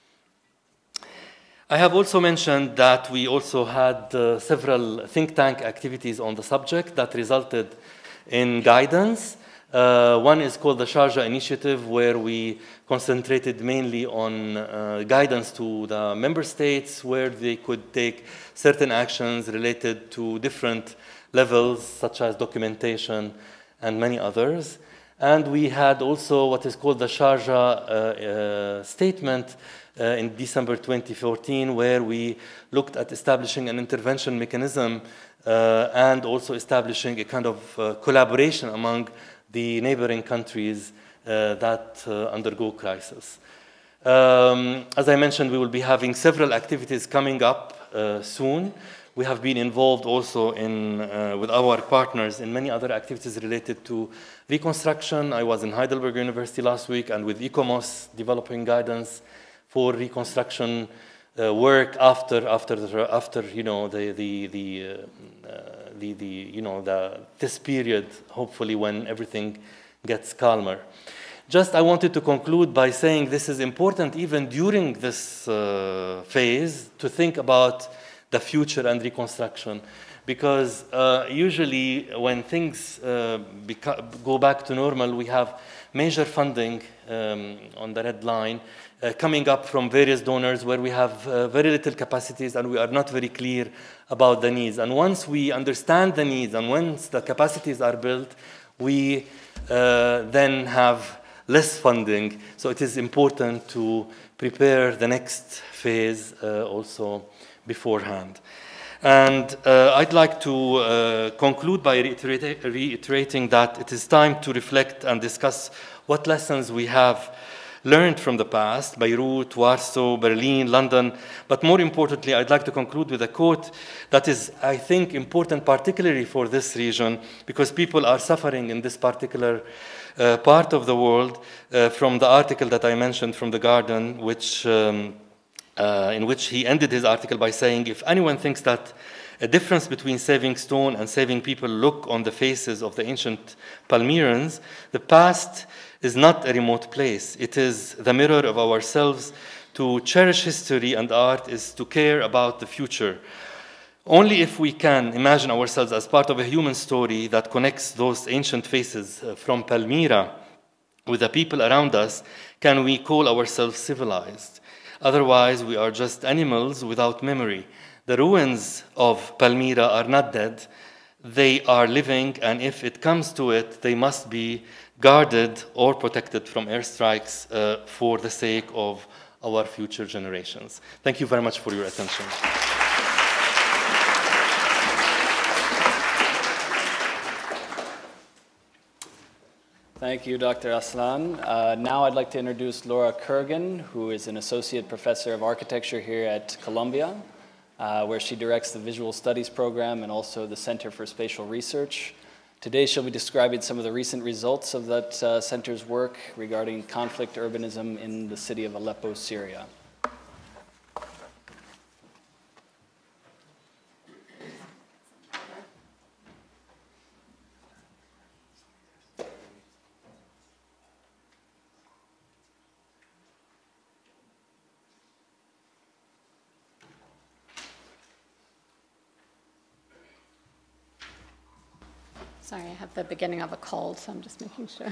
I have also mentioned that we also had several think tank activities on the subject that resulted in guidance. One is called the Sharjah Initiative, where we concentrated mainly on guidance to the member states, where they could take certain actions related to different levels, such as documentation and many others. And we had also what is called the Sharjah Statement in December 2014, where we looked at establishing an intervention mechanism and also establishing a kind of collaboration among the neighboring countries that undergo crisis. As I mentioned, we will be having several activities coming up soon. We have been involved also with our partners in many other activities related to reconstruction. I was in Heidelberg University last week, and with ICOMOS developing guidance for reconstruction work after this period, hopefully when everything gets calmer. I wanted to conclude by saying this is important even during this phase to think about the future and reconstruction, because usually when things go back to normal, we have major funding on the red line coming up from various donors where we have very little capacities and we are not very clear about the needs. And once we understand the needs and once the capacities are built, we then have less funding. So it is important to prepare the next phase also beforehand. And I'd like to conclude by reiterating that it is time to reflect and discuss what lessons we have learned from the past, Beirut, Warsaw, Berlin, London. But more importantly, I'd like to conclude with a quote that is, I think, important particularly for this region, because people are suffering in this particular part of the world, from the article that I mentioned from The Guardian, in which he ended his article by saying, if anyone thinks that a difference between saving stone and saving people look on the faces of the ancient Palmyrans, the past is not a remote place. It is the mirror of ourselves. To cherish history and art is to care about the future. Only if we can imagine ourselves as part of a human story that connects those ancient faces from Palmyra with the people around us can we call ourselves civilized. Otherwise, we are just animals without memory. The ruins of Palmyra are not dead. They are living, and if it comes to it, they must be guarded or protected from airstrikes for the sake of our future generations. Thank you very much for your attention. Thank you, Dr. Aslan. Now I'd like to introduce Laura Kurgan, who is an associate professor of architecture here at Columbia, where she directs the Visual Studies program and also the Center for Spatial Research. Today she'll be describing some of the recent results of that center's work regarding conflict urbanism in the city of Aleppo, Syria. Sorry, I have the beginning of a cold, so I'm just making sure.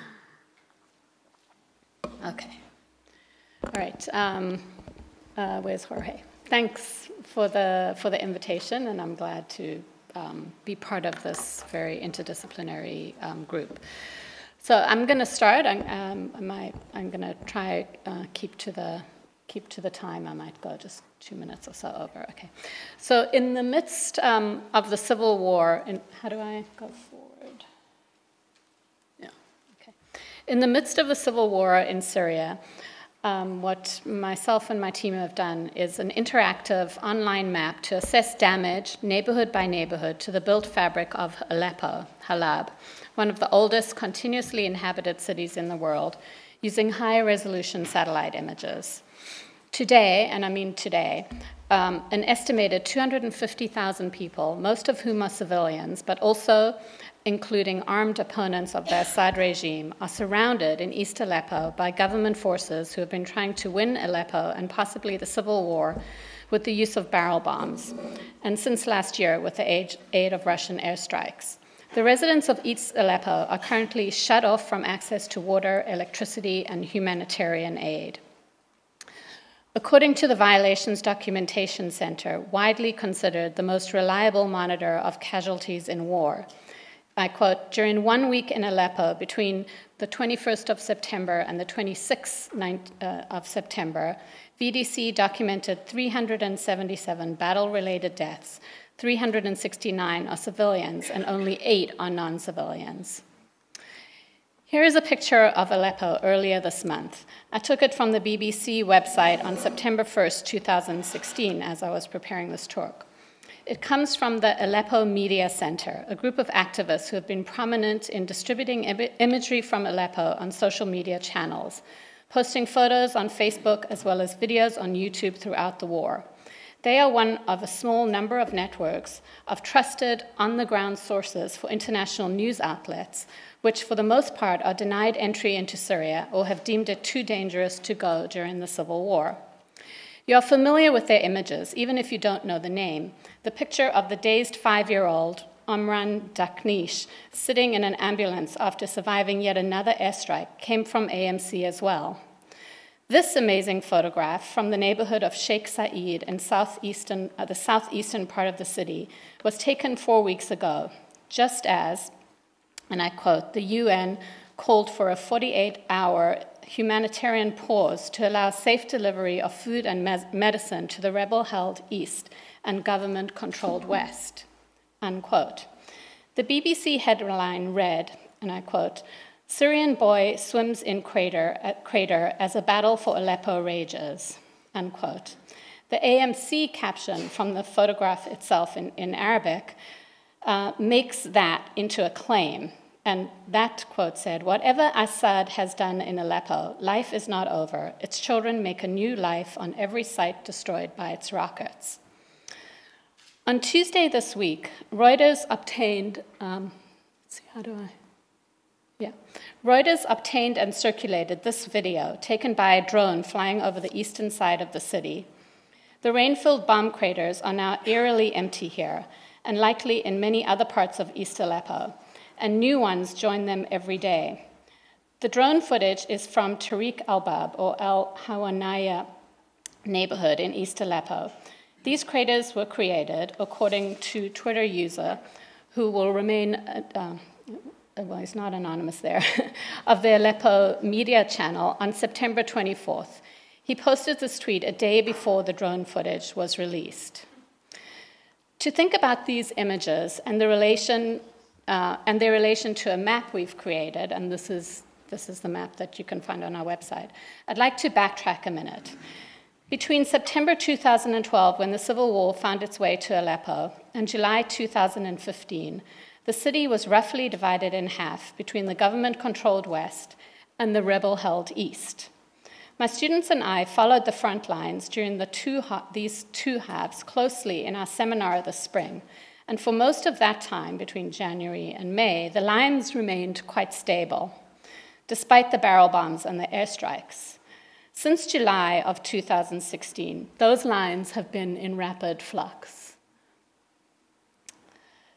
Okay. All right. Where's Jorge? Thanks for the invitation, and I'm glad to be part of this very interdisciplinary group. So I'm going to start. I'm going to try keep to the time. I might go just 2 minutes or so over. Okay. So in the midst of the civil war, how do I go forward? Yeah. Okay. In the midst of the civil war in Syria, what myself and my team have done is an interactive online map to assess damage, neighborhood by neighborhood, to the built fabric of Aleppo, Halab, one of the oldest continuously inhabited cities in the world, using high-resolution satellite images. Today, and I mean today, an estimated 250,000 people, most of whom are civilians, but also including armed opponents of the Assad regime, are surrounded in East Aleppo by government forces who have been trying to win Aleppo and possibly the civil war with the use of barrel bombs, and since last year with the aid of Russian airstrikes. The residents of East Aleppo are currently shut off from access to water, electricity, and humanitarian aid. According to the Violations Documentation Center, widely considered the most reliable monitor of casualties in war, I quote, during 1 week in Aleppo between the 21st of September and the 26th of September, VDC documented 377 battle-related deaths, 369 are civilians, and only 8 are non-civilians. Here is a picture of Aleppo earlier this month. I took it from the BBC website on September 1st, 2016, as I was preparing this talk. It comes from the Aleppo Media Center, a group of activists who have been prominent in distributing imagery from Aleppo on social media channels, posting photos on Facebook as well as videos on YouTube throughout the war. They are one of a small number of networks of trusted, on-the-ground sources for international news outlets, which for the most part are denied entry into Syria or have deemed it too dangerous to go during the civil war. You are familiar with their images, even if you don't know the name. The picture of the dazed 5-year-old Omran Daknish sitting in an ambulance after surviving yet another airstrike came from AMC as well. This amazing photograph from the neighborhood of Sheikh Said in the southeastern part of the city was taken 4 weeks ago, just as, and I quote, the UN called for a 48-hour humanitarian pause to allow safe delivery of food and medicine to the rebel-held East and government-controlled West, unquote. The BBC headline read, and I quote, Syrian boy swims in crater as a battle for Aleppo rages, unquote. The AMC caption from the photograph itself in Arabic makes that into a claim. And that quote said, whatever Assad has done in Aleppo, life is not over. Its children make a new life on every site destroyed by its rockets. On Tuesday this week, Reuters obtained, Reuters obtained and circulated this video taken by a drone flying over the eastern side of the city. The rain-filled bomb craters are now eerily empty here, and likely in many other parts of East Aleppo, and new ones join them every day. The drone footage is from Tariq al-Bab, or al-Hawanaya neighborhood in East Aleppo. These craters were created, according to Twitter user, who will remain, well, he's not anonymous there, of the Aleppo media channel on September 24th. He posted this tweet a day before the drone footage was released. To think about these images and their relation to a map we've created, and this is the map that you can find on our website, I'd like to backtrack a minute. Between September 2012, when the civil war found its way to Aleppo, and July 2015, the city was roughly divided in half between the government-controlled West and the rebel-held East. My students and I followed the front lines during these two halves closely in our seminar this spring, and for most of that time, between January and May, the lines remained quite stable, despite the barrel bombs and the airstrikes. Since July of 2016, those lines have been in rapid flux.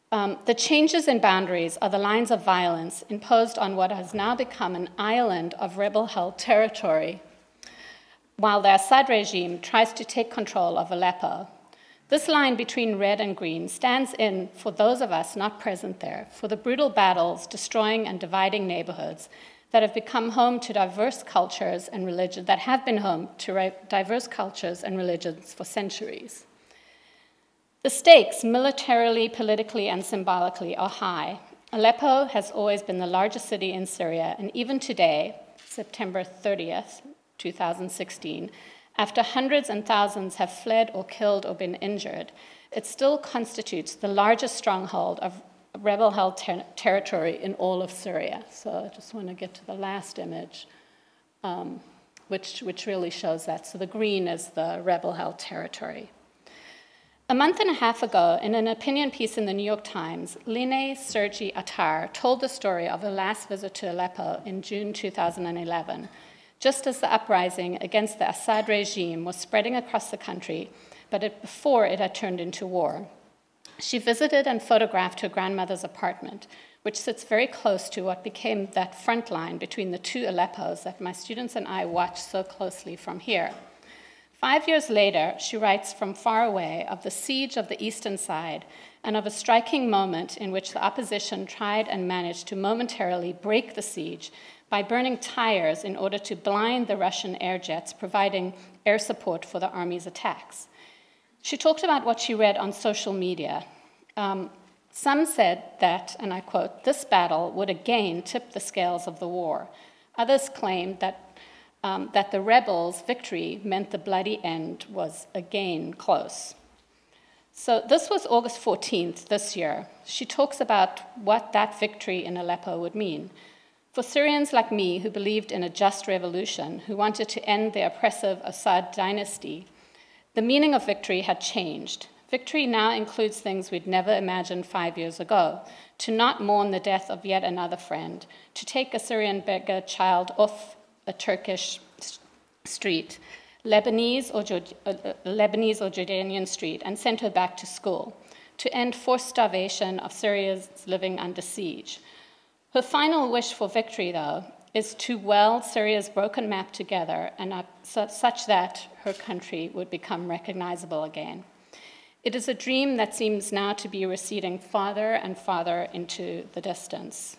The changes in boundaries are the lines of violence imposed on what has now become an island of rebel-held territory, while the Assad regime tries to take control of Aleppo. This line between red and green stands in, for those of us not present there, for the brutal battles destroying and dividing neighborhoods that have become home to diverse cultures and religions, that have been home to diverse cultures and religions for centuries. The stakes, militarily, politically, and symbolically, are high. Aleppo has always been the largest city in Syria, and even today, September 30th, 2016, after hundreds and thousands have fled or killed or been injured, it still constitutes the largest stronghold of rebel-held territory in all of Syria. So I just want to get to the last image, which really shows that. So the green is the rebel-held territory. A month and a half ago, in an opinion piece in the New York Times, Line Sergi Attar told the story of her last visit to Aleppo in June 2011, just as the uprising against the Assad regime was spreading across the country, but before it had turned into war. She visited and photographed her grandmother's apartment, which sits very close to what became that front line between the two Aleppos that my students and I watched so closely from here. 5 years later, she writes from far away of the siege of the eastern side and of a striking moment in which the opposition tried and managed to momentarily break the siege by burning tires in order to blind the Russian air jets providing air support for the army's attacks. She talked about what she read on social media. Some said that, and I quote, "this battle would again tip the scales of the war." Others claimed that the rebels' victory meant the bloody end was again close. So this was August 14th this year. She talks about what that victory in Aleppo would mean. For Syrians like me who believed in a just revolution, who wanted to end the oppressive Assad dynasty, the meaning of victory had changed. Victory now includes things we'd never imagined 5 years ago: to not mourn the death of yet another friend, to take a Syrian beggar child off a Turkish street, Lebanese or Jordanian street, and send her back to school, to end forced starvation of Syrians living under siege. Her final wish for victory, though, is to weld Syria's broken map together and such that her country would become recognizable again. It is a dream that seems now to be receding farther and farther into the distance.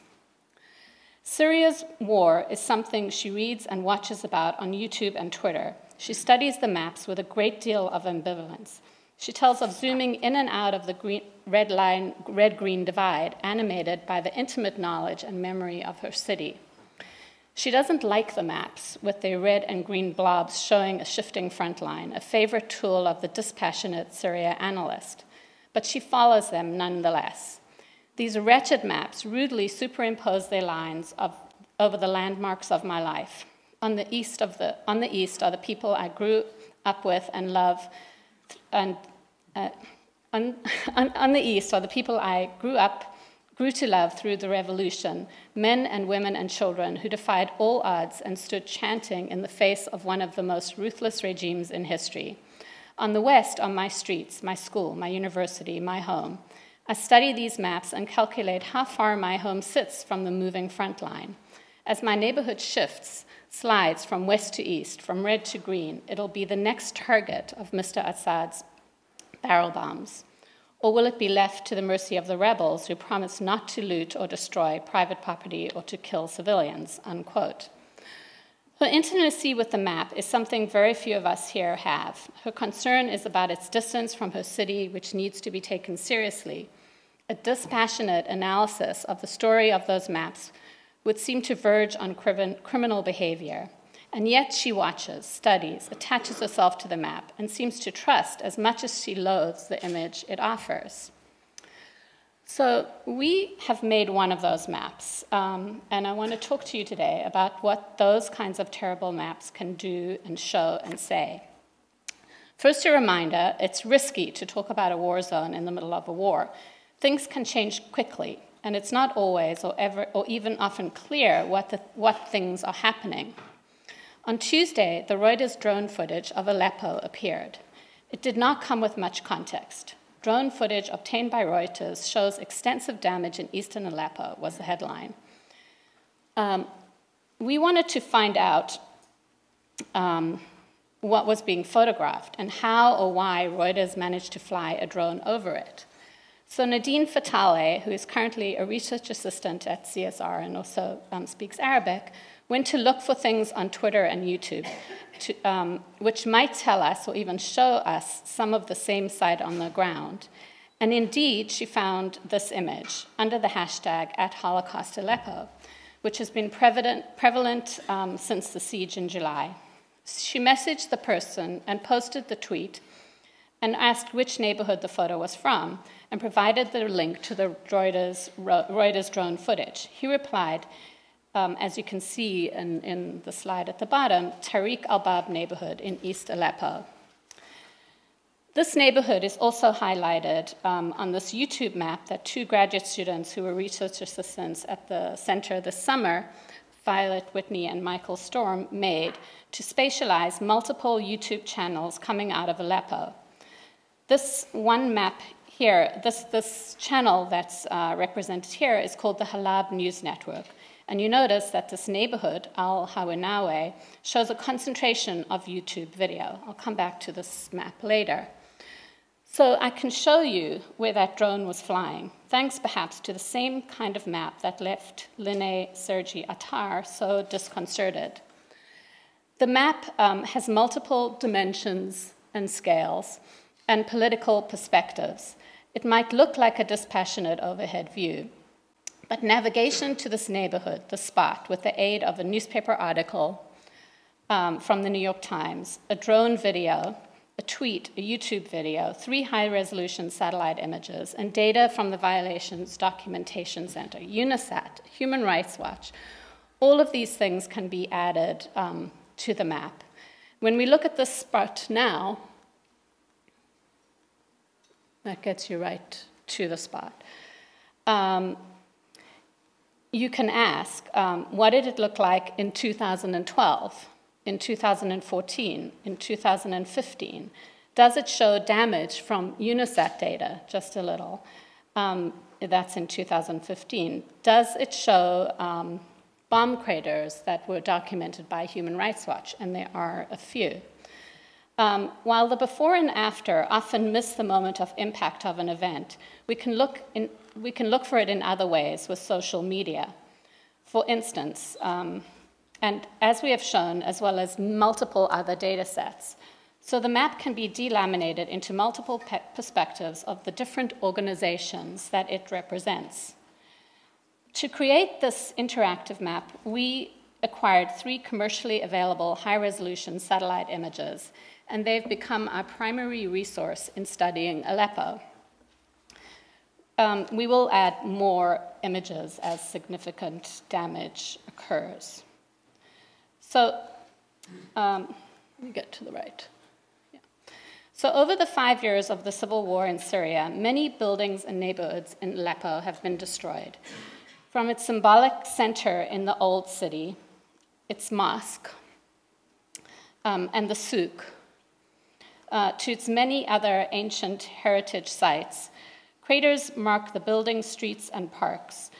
Syria's war is something she reads and watches about on YouTube and Twitter. She studies the maps with a great deal of ambivalence. She tells of zooming in and out of the red-green divide, animated by the intimate knowledge and memory of her city. She doesn't like the maps with their red and green blobs showing a shifting front line, a favorite tool of the dispassionate Syria analyst, but she follows them nonetheless. These wretched maps rudely superimpose their lines over the landmarks of my life. On the east are the people I grew up with and love, and on the east are the people I grew to love through the revolution, men and women and children who defied all odds and stood chanting in the face of one of the most ruthless regimes in history. On the west are my streets, my school, my university, my home. I study these maps and calculate how far my home sits from the moving front line. As my neighborhood slides from west to east, from red to green, it'll be the next target of Mr. Assad's barrel bombs. Or will it be left to the mercy of the rebels who promise not to loot or destroy private property or to kill civilians, unquote. Her intimacy with the map is something very few of us here have. Her concern is about its distance from her city, which needs to be taken seriously. A dispassionate analysis of the story of those maps would seem to verge on criminal behavior. And yet she watches, studies, attaches herself to the map, and seems to trust as much as she loathes the image it offers. So we have made one of those maps, and I want to talk to you today about what those kinds of terrible maps can do and show and say. First, a reminder, it's risky to talk about a war zone in the middle of a war. Things can change quickly, and it's not always or even often clear what things are happening. On Tuesday, the Reuters drone footage of Aleppo appeared. It did not come with much context. Drone footage obtained by Reuters shows extensive damage in eastern Aleppo, was the headline. We wanted to find out what was being photographed and how or why Reuters managed to fly a drone over it. So Nadine Fatale, who is currently a research assistant at CSR and also speaks Arabic, went to look for things on Twitter and YouTube, which might tell us or even show us some of the same sight on the ground. And indeed, she found this image under the hashtag @HolocaustAleppo, which has been prevalent since the siege in July. She messaged the person and posted the tweet and asked which neighborhood the photo was from and provided the link to the Reuters drone footage. He replied, as you can see in the slide at the bottom, Tariq al-Bab neighborhood in East Aleppo. This neighborhood is also highlighted on this YouTube map that 2 graduate students who were research assistants at the center this summer, Violet Whitney and Michael Storm, made to spatialize multiple YouTube channels coming out of Aleppo. This one map here, this channel that's represented here is called the Halab News Network. And you notice that this neighborhood, Al-Hawanawe, shows a concentration of YouTube video. I'll come back to this map later. So I can show you where that drone was flying, thanks perhaps to the same kind of map that left Linné Sergi Attar so disconcerted. The map has multiple dimensions and scales and political perspectives. It might look like a dispassionate overhead view, but navigation to this neighborhood, the spot, with the aid of a newspaper article from the New York Times, a drone video, a tweet, a YouTube video, 3 high-resolution satellite images, and data from the Violations Documentation Center, UNISAT, Human Rights Watch. All of these things can be added to the map. When we look at this spot now, that gets you right to the spot. You can ask, what did it look like in 2012? In 2014, in 2015? Does it show damage from UNISAT data, just a little? That's in 2015. Does it show bomb craters that were documented by Human Rights Watch? And there are a few. While the before and after often miss the moment of impact of an event, we can look for it in other ways with social media. For instance, and as we have shown, as well as multiple other data sets. So the map can be delaminated into multiple perspectives of the different organizations that it represents. To create this interactive map, we acquired 3 commercially available high-resolution satellite images, and they've become our primary resource in studying Aleppo. We will add more images as significant damage occurs. So let me get to the right. Yeah. So over the 5 years of the civil war in Syria, many buildings and neighborhoods in Aleppo have been destroyed. From its symbolic center in the old city, its mosque, and the souk, to its many other ancient heritage sites, craters mark the buildings, streets, and parks.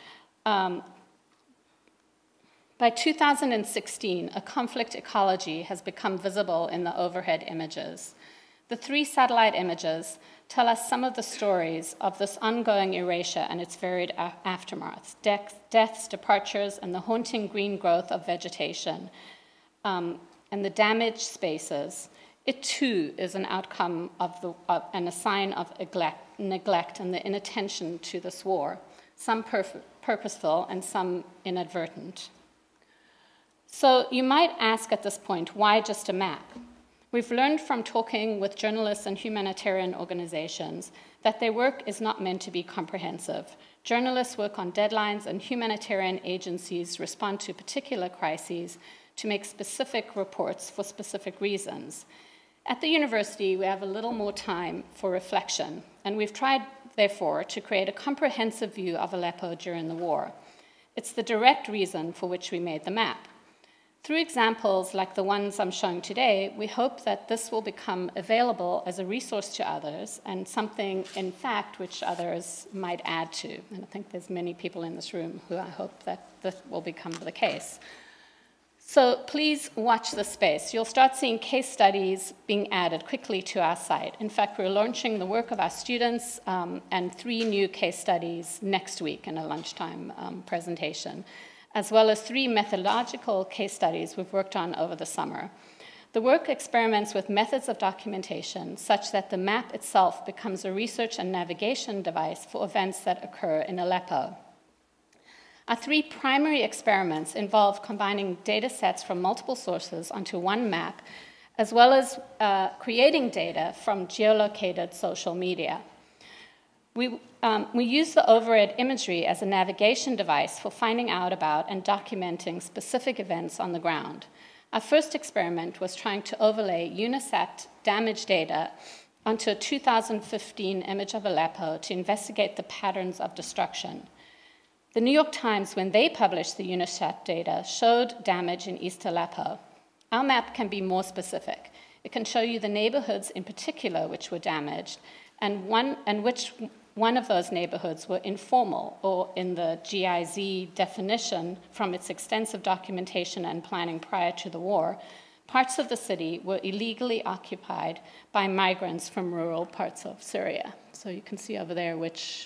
By 2016, a conflict ecology has become visible in the overhead images. The 3 satellite images tell us some of the stories of this ongoing erasure and its varied aftermaths, deaths, departures, and the haunting green growth of vegetation, and the damaged spaces. It too is an outcome and a sign of neglect and the inattention to this war, some purposeful and some inadvertent. So you might ask at this point, why just a map? We've learned from talking with journalists and humanitarian organizations that their work is not meant to be comprehensive. Journalists work on deadlines and humanitarian agencies respond to particular crises to make specific reports for specific reasons. At the university, we have a little more time for reflection, and we've tried, therefore, to create a comprehensive view of Aleppo during the war. It's the direct reason for which we made the map. Through examples like the ones I'm showing today, we hope that this will become available as a resource to others and something, in fact, which others might add to. And I think there's many people in this room who I hope that this will become the case. So please watch this space. You'll start seeing case studies being added quickly to our site. In fact, we're launching the work of our students and 3 new case studies next week in a lunchtime presentation, as well as 3 methodological case studies we've worked on over the summer. The work experiments with methods of documentation such that the map itself becomes a research and navigation device for events that occur in Aleppo. Our 3 primary experiments involve combining data sets from multiple sources onto one map, as well as creating data from geolocated social media. We use the overhead imagery as a navigation device for finding out about and documenting specific events on the ground. Our first experiment was trying to overlay UNISAT damage data onto a 2015 image of Aleppo to investigate the patterns of destruction. The New York Times, when they published the UNISAT data, showed damage in East Aleppo. Our map can be more specific. It can show you the neighborhoods in particular which were damaged, and which one of those neighborhoods were informal, or in the GIZ definition from its extensive documentation and planning prior to the war, parts of the city were illegally occupied by migrants from rural parts of Syria. So you can see over there which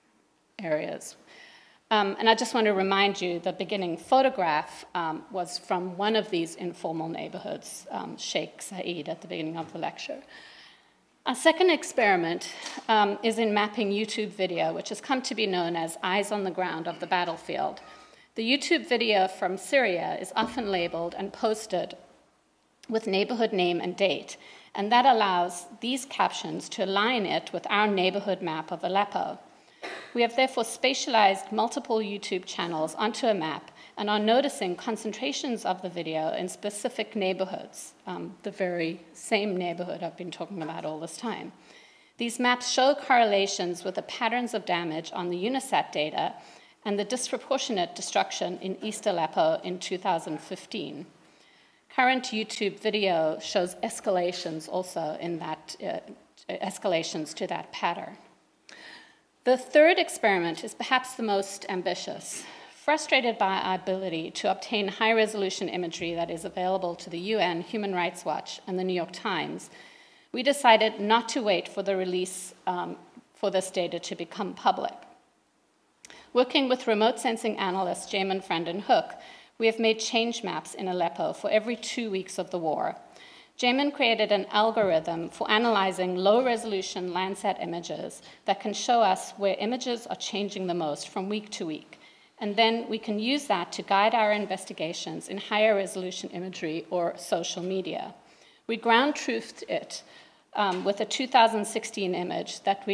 areas. And I just want to remind you, the beginning photograph was from one of these informal neighborhoods, Sheikh Said, at the beginning of the lecture. Our second experiment is in mapping YouTube video, which has come to be known as eyes on the ground of the battlefield. The YouTube video from Syria is often labeled and posted with neighborhood name and date, and that allows these captions to align it with our neighborhood map of Aleppo. We have therefore spatialized multiple YouTube channels onto a map and are noticing concentrations of the video in specific neighborhoods, the very same neighborhood I've been talking about all this time. These maps show correlations with the patterns of damage on the UNISAT data and the disproportionate destruction in East Aleppo in 2015. Current YouTube video shows escalations also in that, escalations to that pattern. The third experiment is perhaps the most ambitious. Frustrated by our ability to obtain high-resolution imagery that is available to the UN, Human Rights Watch, and the New York Times, we decided not to wait for the release for this data to become public. Working with remote sensing analyst Jamin Hook, we have made change maps in Aleppo for every 2 weeks of the war. Jamin created an algorithm for analyzing low-resolution Landsat images that can show us where images are changing the most from week to week. And then we can use that to guide our investigations in higher resolution imagery or social media. We ground-truthed it with a 2016 image that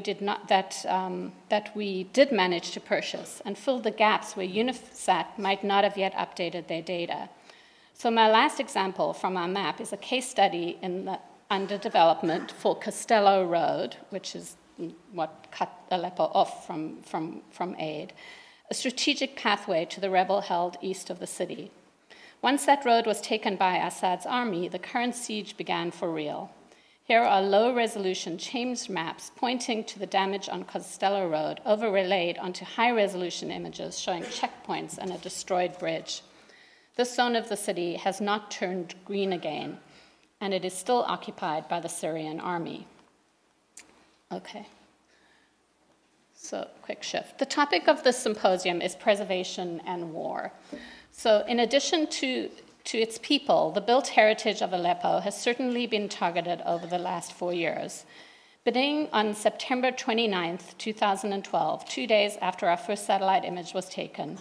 we did manage to purchase and filled the gaps where UNISAT might not have yet updated their data. So my last example from our map is a case study under development for Costello Road, which is what cut Aleppo off from aid, a strategic pathway to the rebel-held east of the city. Once that road was taken by Assad's army, the current siege began for real. Here are low-resolution change maps pointing to the damage on Costello Road, overlaid onto high-resolution images showing checkpoints and a destroyed bridge. This zone of the city has not turned green again, and it is still occupied by the Syrian army. Okay. So, quick shift. The topic of this symposium is preservation and war. So, in addition to its people, the built heritage of Aleppo has certainly been targeted over the last 4 years. Beginning on September 29th, 2012, 2 days after our first satellite image was taken,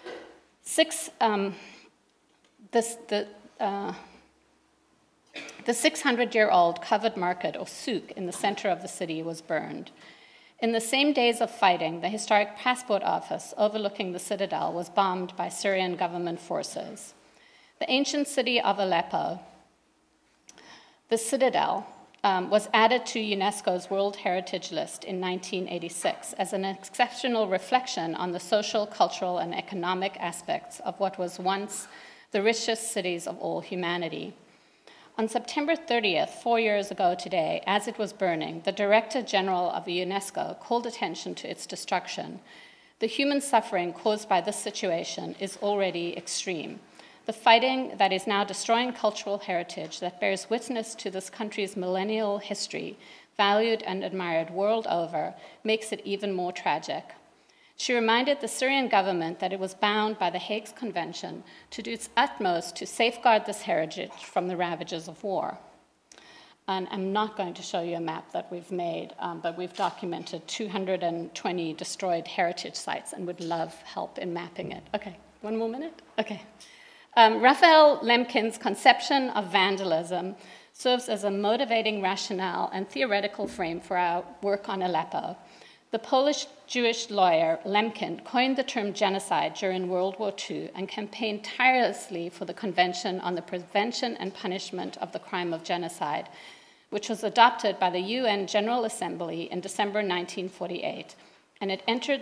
the 600-year-old covered market, or souk, in the center of the city was burned. In the same days of fighting, the historic passport office overlooking the citadel was bombed by Syrian government forces. The ancient city of Aleppo, the citadel, was added to UNESCO's World Heritage List in 1986 as an exceptional reflection on the social, cultural, and economic aspects of what was once the richest cities of all humanity. On September 30th, 4 years ago today, as it was burning, the Director General of UNESCO called attention to its destruction. The human suffering caused by this situation is already extreme. The fighting that is now destroying cultural heritage that bears witness to this country's millennial history, valued and admired world over, makes it even more tragic. She reminded the Syrian government that it was bound by the Hague Convention to do its utmost to safeguard this heritage from the ravages of war. And I'm not going to show you a map that we've made, but we've documented 220 destroyed heritage sites and would love help in mapping it. Okay, one more minute? Okay. Raphael Lemkin's conception of vandalism serves as a motivating rationale and theoretical frame for our work on Aleppo. The Polish Jewish lawyer Lemkin coined the term genocide during World War II and campaigned tirelessly for the Convention on the Prevention and Punishment of the Crime of Genocide, which was adopted by the UN General Assembly in December 1948, and it entered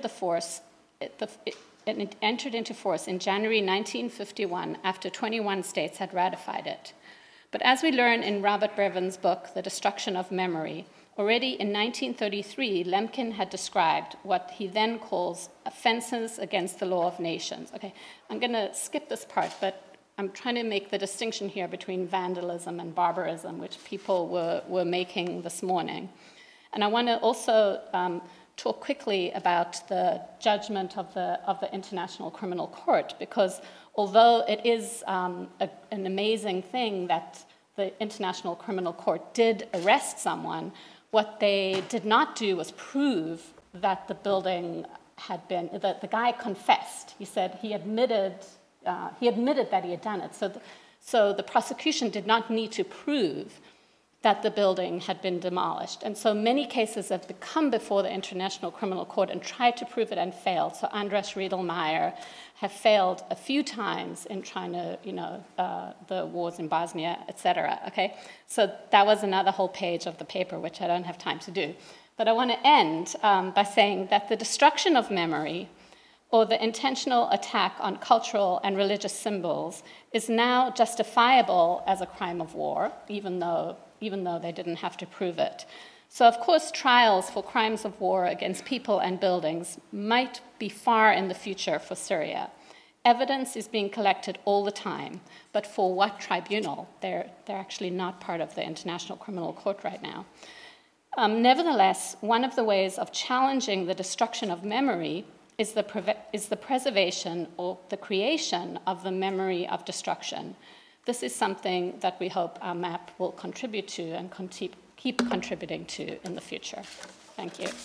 into force in January 1951 after 21 states had ratified it. But as we learn in Robert Bevan's book, The Destruction of Memory, already in 1933, Lemkin had described what he then calls offenses against the law of nations. Okay, I'm going to skip this part, but I'm trying to make the distinction here between vandalism and barbarism, which people were making this morning. And I want to also talk quickly about the judgment of the International Criminal Court, because although it is an amazing thing that the International Criminal Court did arrest someone, what they did not do was prove that the building had been, that the guy confessed. He said he admitted that he had done it. So the prosecution did not need to prove that the building had been demolished. And so many cases have come before the International Criminal Court and tried to prove it and failed. So Andras Riedelmeier have failed a few times in trying to, the wars in Bosnia, et cetera, okay? So that was another whole page of the paper, which I don't have time to do. But I want to end by saying that the destruction of memory or the intentional attack on cultural and religious symbols is now justifiable as a crime of war, even though they didn't have to prove it. So, of course, trials for crimes of war against people and buildings might be far in the future for Syria. Evidence is being collected all the time, but for what tribunal? They're actually not part of the International Criminal Court right now. Nevertheless, one of the ways of challenging the destruction of memory is the preservation or the creation of the memory of destruction. This is something that we hope our map will contribute to and keep contributing to in the future. Thank you.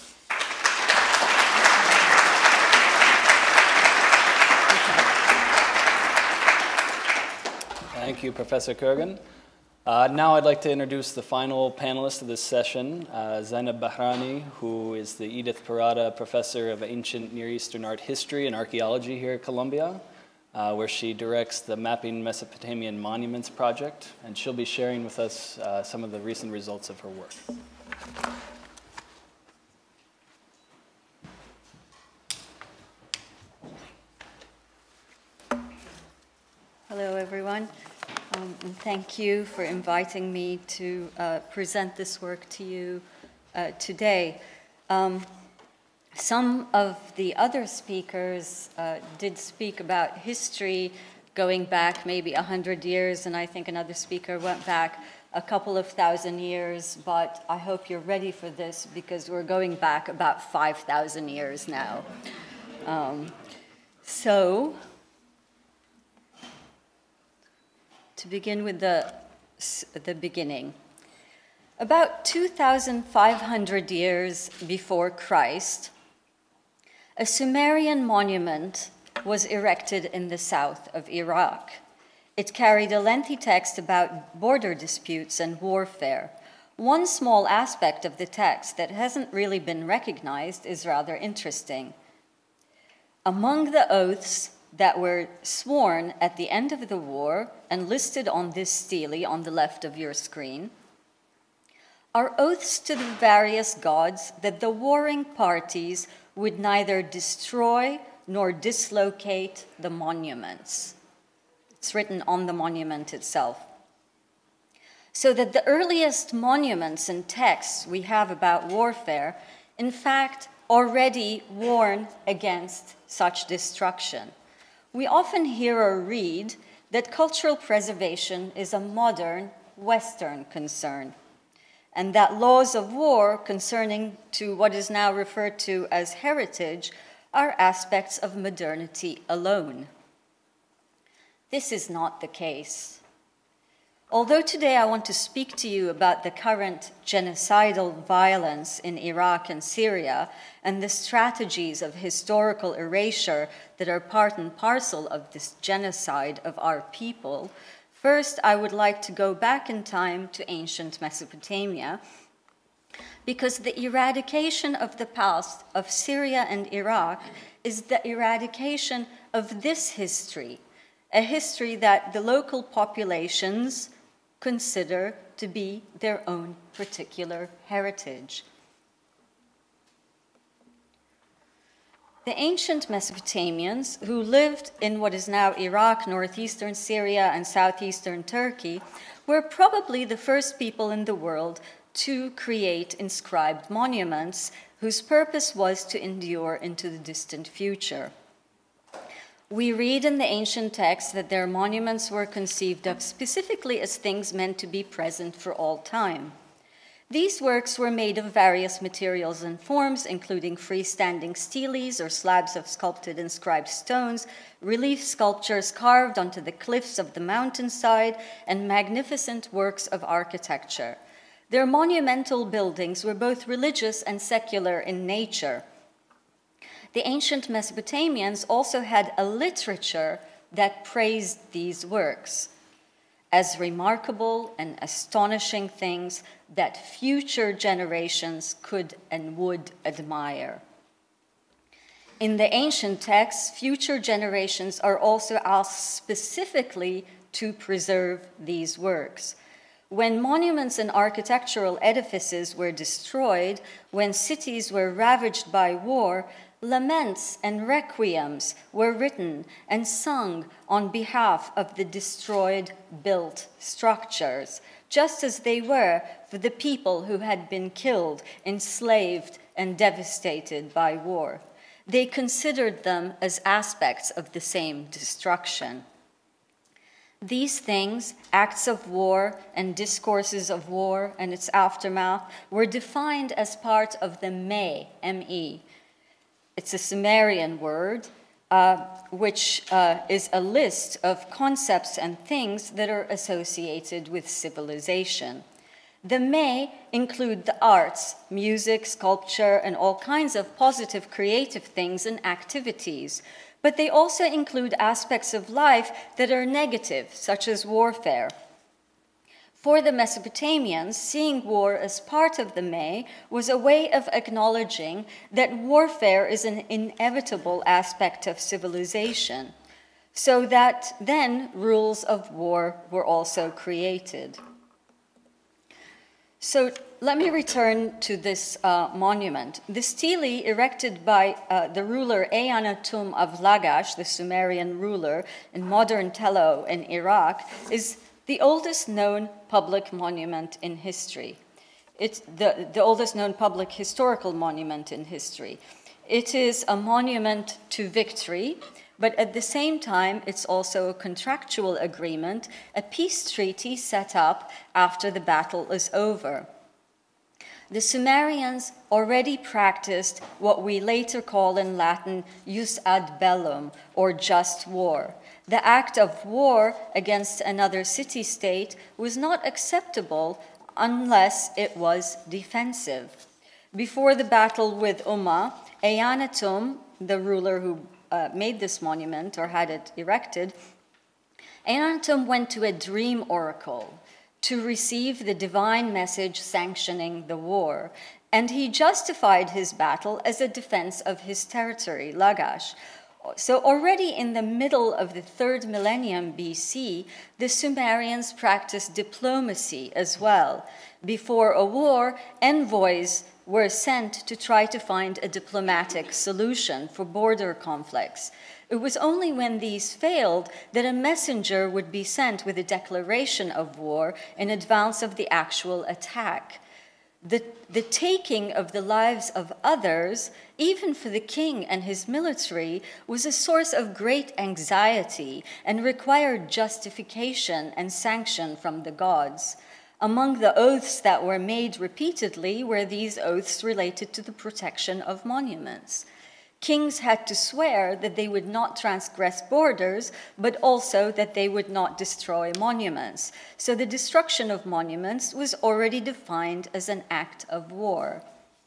Thank you, Professor Kurgan. Now I'd like to introduce the final panelist of this session, Zainab Bahrani, who is the Edith Porada Professor of Ancient Near Eastern Art History and Archaeology here at Columbia, where she directs the Mapping Mesopotamian Monuments project, and she'll be sharing with us some of the recent results of her work. Hello, everyone. And thank you for inviting me to present this work to you today. Some of the other speakers did speak about history going back maybe 100 years, and I think another speaker went back a couple of thousand years, but I hope you're ready for this because we're going back about 5,000 years now. To begin with the beginning. About 2,500 years before Christ, a Sumerian monument was erected in the south of Iraq. It carried a lengthy text about border disputes and warfare. One small aspect of the text that hasn't really been recognized is rather interesting. Among the oaths that were sworn at the end of the war and listed on this stele on the left of your screen are oaths to the various gods that the warring parties would neither destroy nor dislocate the monuments. It's written on the monument itself. So that the earliest monuments and texts we have about warfare, in fact, already warn against such destruction. We often hear or read that cultural preservation is a modern Western concern, and that laws of war concerning to what is now referred to as heritage are aspects of modernity alone. This is not the case. Although today I want to speak to you about the current genocidal violence in Iraq and Syria and the strategies of historical erasure that are part and parcel of this genocide of our people, first I would like to go back in time to ancient Mesopotamia, because the eradication of the past of Syria and Iraq is the eradication of this history, a history that the local populations consider to be their own particular heritage. The ancient Mesopotamians, who lived in what is now Iraq, northeastern Syria, and southeastern Turkey, were probably the first people in the world to create inscribed monuments whose purpose was to endure into the distant future. We read in the ancient texts that their monuments were conceived of specifically as things meant to be present for all time. These works were made of various materials and forms, including freestanding steles or slabs of sculpted inscribed stones, relief sculptures carved onto the cliffs of the mountainside, and magnificent works of architecture. Their monumental buildings were both religious and secular in nature. The ancient Mesopotamians also had a literature that praised these works as remarkable and astonishing things that future generations could and would admire. In the ancient texts, future generations are also asked specifically to preserve these works. When monuments and architectural edifices were destroyed, when cities were ravaged by war, laments and requiems were written and sung on behalf of the destroyed built structures, just as they were for the people who had been killed, enslaved, and devastated by war. They considered them as aspects of the same destruction. These things, acts of war and discourses of war and its aftermath, were defined as part of the M.E. It's a Sumerian word, which is a list of concepts and things that are associated with civilization. The may include the arts, music, sculpture, and all kinds of positive creative things and activities, but they also include aspects of life that are negative, such as warfare. For the Mesopotamians, seeing war as part of the may was a way of acknowledging that warfare is an inevitable aspect of civilization, so that then rules of war were also created. So let me return to this monument. The stele erected by the ruler Eannatum of Lagash, the Sumerian ruler in modern Tello in Iraq, is the oldest known public monument in history. It's the oldest known public historical monument in history. It is a monument to victory, but at the same time, it's also a contractual agreement, a peace treaty set up after the battle is over. The Sumerians already practiced what we later call in Latin jus ad bellum, or just war. The act of war against another city-state was not acceptable unless it was defensive. Before the battle with Umma, Eannatum, the ruler who made this monument or had it erected, Eannatum went to a dream oracle to receive the divine message sanctioning the war, and he justified his battle as a defense of his territory, Lagash. So already in the middle of the 3rd millennium BC, the Sumerians practiced diplomacy as well. Before a war, envoys were sent to try to find a diplomatic solution for border conflicts. It was only when these failed that a messenger would be sent with a declaration of war in advance of the actual attack. The taking of the lives of others, even for the king and his military, was a source of great anxiety and required justification and sanction from the gods. Among the oaths that were made repeatedly were these oaths related to the protection of monuments. Kings had to swear that they would not transgress borders, but also that they would not destroy monuments. So the destruction of monuments was already defined as an act of war.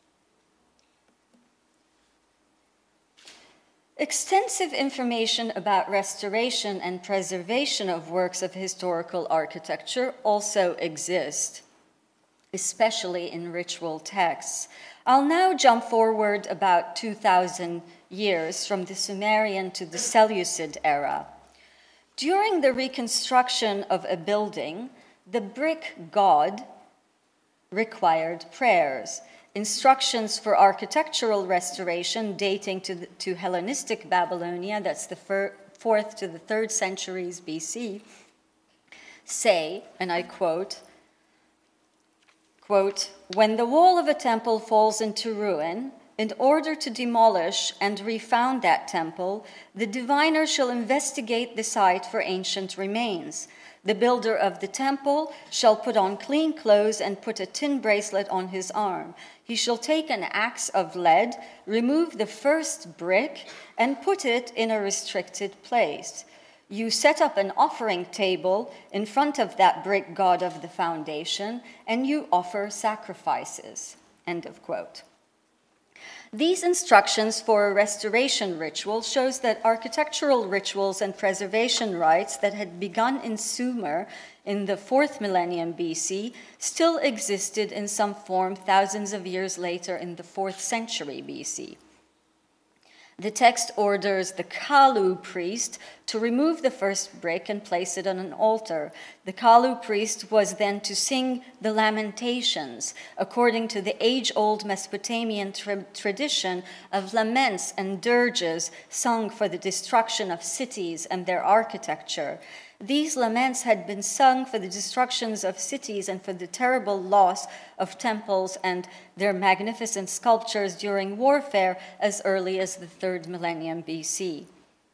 Extensive information about restoration and preservation of works of historical architecture also exist, especially in ritual texts. I'll now jump forward about 2,000 years from the Sumerian to the Seleucid era. During the reconstruction of a building, the brick god required prayers. Instructions for architectural restoration dating to Hellenistic Babylonia, that's the 4th to the 3rd centuries BC, say, and I quote, "When the wall of a temple falls into ruin, in order to demolish and refound that temple, the diviner shall investigate the site for ancient remains. The builder of the temple shall put on clean clothes and put a tin bracelet on his arm. He shall take an axe of lead, remove the first brick, and put it in a restricted place. You set up an offering table in front of that brick god of the foundation, and you offer sacrifices." End of quote. These instructions for a restoration ritual shows that architectural rituals and preservation rites that had begun in Sumer in the 4th millennium BC still existed in some form thousands of years later in the 4th century BC. The text orders the Kalu priest to remove the first brick and place it on an altar. The Kalu priest was then to sing the Lamentations, according to the age-old Mesopotamian tradition of laments and dirges sung for the destruction of cities and their architecture. These laments had been sung for the destructions of cities and for the terrible loss of temples and their magnificent sculptures during warfare as early as the 3rd millennium BC.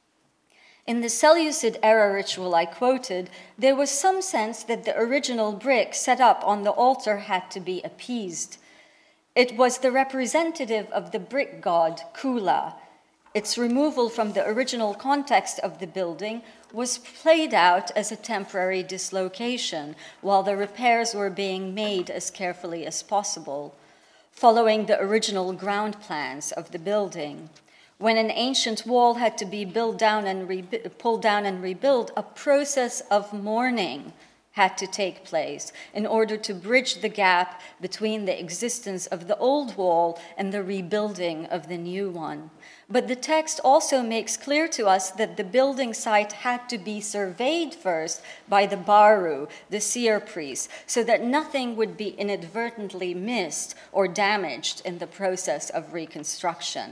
In the Seleucid era ritual I quoted, there was some sense that the original brick set up on the altar had to be appeased. It was the representative of the brick god, Kula. Its removal from the original context of the building was played out as a temporary dislocation, while the repairs were being made as carefully as possible, following the original ground plans of the building. When an ancient wall had to be pulled down and rebuilt, a process of mourning had to take place in order to bridge the gap between the existence of the old wall and the rebuilding of the new one. But the text also makes clear to us that the building site had to be surveyed first by the Baru, the seer priest, so that nothing would be inadvertently missed or damaged in the process of reconstruction.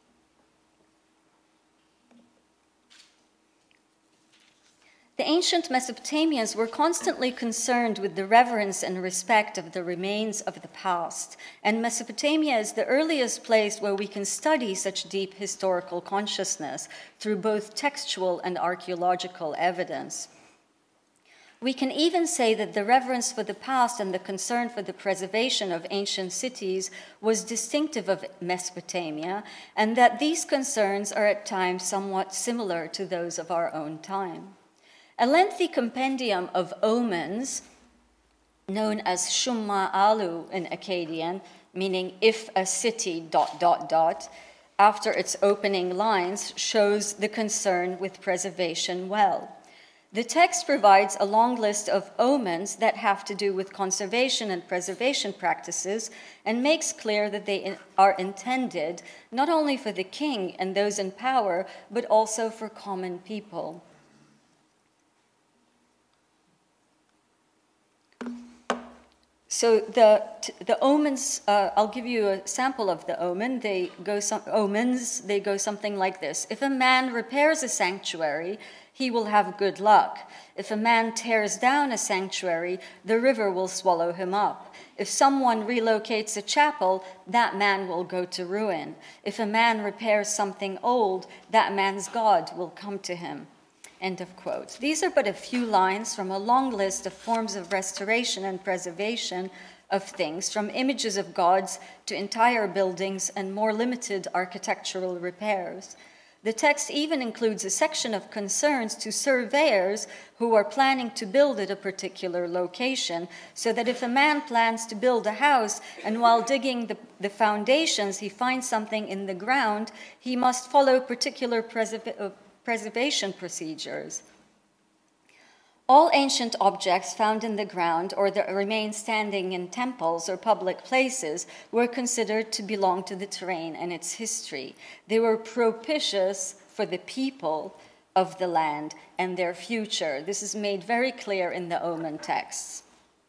The ancient Mesopotamians were constantly concerned with the reverence and respect of the remains of the past, and Mesopotamia is the earliest place where we can study such deep historical consciousness through both textual and archaeological evidence. We can even say that the reverence for the past and the concern for the preservation of ancient cities was distinctive of Mesopotamia, and that these concerns are at times somewhat similar to those of our own time. A lengthy compendium of omens, known as Shumma Alu in Akkadian, meaning if a city ... after its opening lines, shows the concern with preservation well. The text provides a long list of omens that have to do with conservation and preservation practices and makes clear that they are intended not only for the king and those in power, but also for common people. So the omens, I'll give you a sample of the omen. They go something like this. If a man repairs a sanctuary, he will have good luck. If a man tears down a sanctuary, the river will swallow him up. If someone relocates a chapel, that man will go to ruin. If a man repairs something old, that man's God will come to him. End of quote. These are but a few lines from a long list of forms of restoration and preservation of things, from images of gods to entire buildings and more limited architectural repairs. The text even includes a section of concerns to surveyors who are planning to build at a particular location, so that if a man plans to build a house and while digging the foundations he finds something in the ground, he must follow particular preservation procedures. All ancient objects found in the ground or that remain standing in temples or public places were considered to belong to the terrain and its history. They were propitious for the people of the land and their future. This is made very clear in the Omen texts.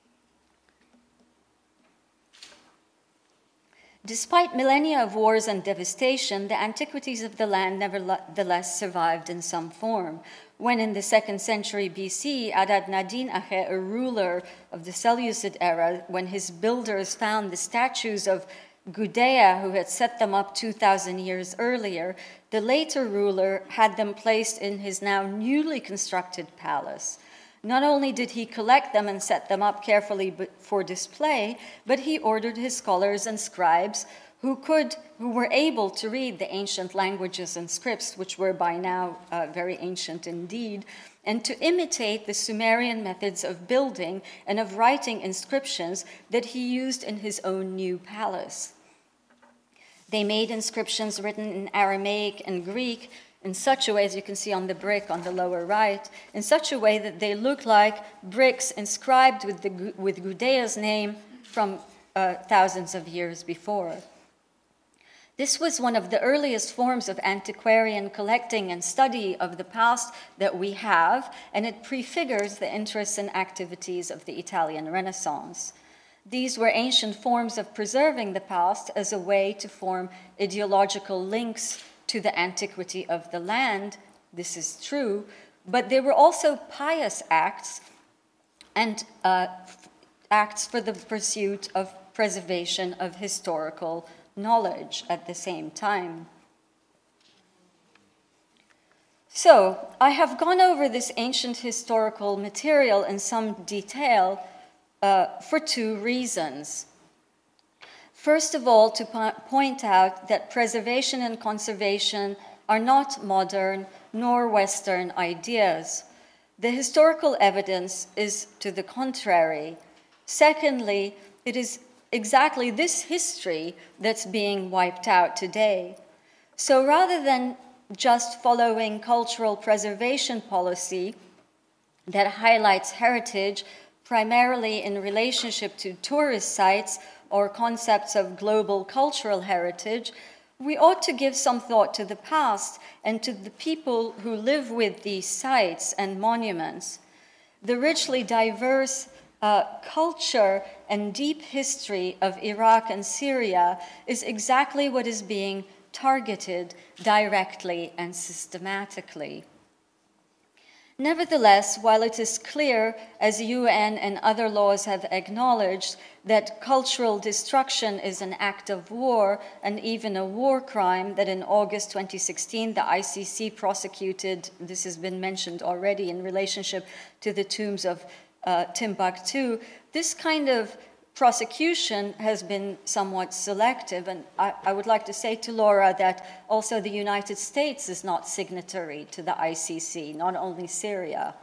Despite millennia of wars and devastation, the antiquities of the land nevertheless survived in some form. When in the 2nd century BC, Adad-Nadin-Ache, a ruler of the Seleucid era, when his builders found the statues of Gudea, who had set them up 2,000 years earlier, the later ruler had them placed in his now newly constructed palace. Not only did he collect them and set them up carefully for display, but he ordered his scholars and scribes who were able to read the ancient languages and scripts, which were by now very ancient indeed, and to imitate the Sumerian methods of building and of writing inscriptions that he used in his own new palace. They made inscriptions written in Aramaic and Greek in such a way, as you can see on the brick on the lower right, in such a way that they look like bricks inscribed with Gudea's name from thousands of years before. This was one of the earliest forms of antiquarian collecting and study of the past that we have, and it prefigures the interests and activities of the Italian Renaissance. These were ancient forms of preserving the past as a way to form ideological links to the antiquity of the land. This is true, but they were also pious acts and acts for the pursuit of preservation of historical knowledge at the same time. So, I have gone over this ancient historical material in some detail for two reasons. First of all, to point out that preservation and conservation are not modern nor Western ideas. The historical evidence is to the contrary. Secondly, it is exactly this history that's being wiped out today. So rather than just following cultural preservation policy that highlights heritage primarily in relationship to tourist sites or concepts of global cultural heritage, we ought to give some thought to the past and to the people who live with these sites and monuments. The richly diverse culture and deep history of Iraq and Syria is exactly what is being targeted directly and systematically. Nevertheless, while it is clear, as UN and other laws have acknowledged, that cultural destruction is an act of war and even a war crime, that in August 2016 the ICC prosecuted, this has been mentioned already, in relationship to the tombs of Timbuktu, this kind of prosecution has been somewhat selective, and I would like to say to Laura that also the United States is not signatory to the ICC, not only Syria.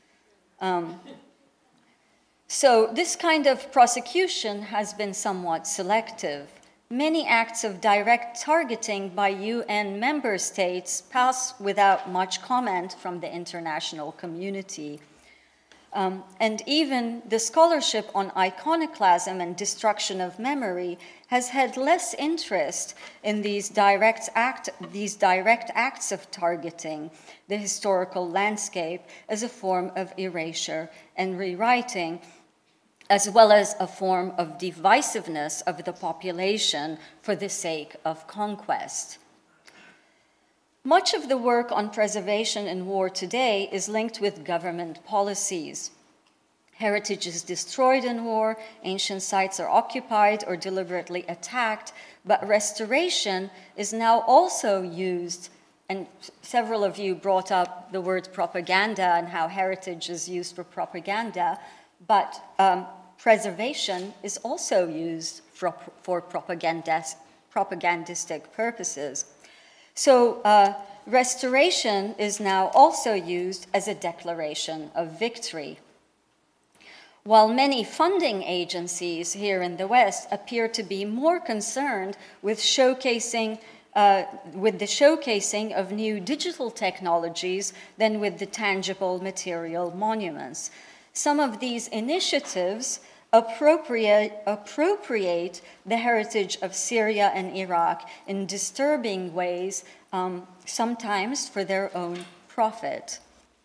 So this kind of prosecution has been somewhat selective. Many acts of direct targeting by UN member states pass without much comment from the international community. And even the scholarship on iconoclasm and destruction of memory has had less interest in these direct acts of targeting the historical landscape as a form of erasure and rewriting. as well as a form of divisiveness of the population for the sake of conquest. Much of the work on preservation in war today is linked with government policies. Heritage is destroyed in war, ancient sites are occupied or deliberately attacked, but restoration is now also used, and several of you brought up the word propaganda and how heritage is used for propaganda, but preservation is also used for propagandistic purposes. So restoration is now also used as a declaration of victory. While many funding agencies here in the West appear to be more concerned with showcasing with the showcasing of new digital technologies than with the tangible material monuments. Some of these initiatives appropriate the heritage of Syria and Iraq in disturbing ways, sometimes for their own profit.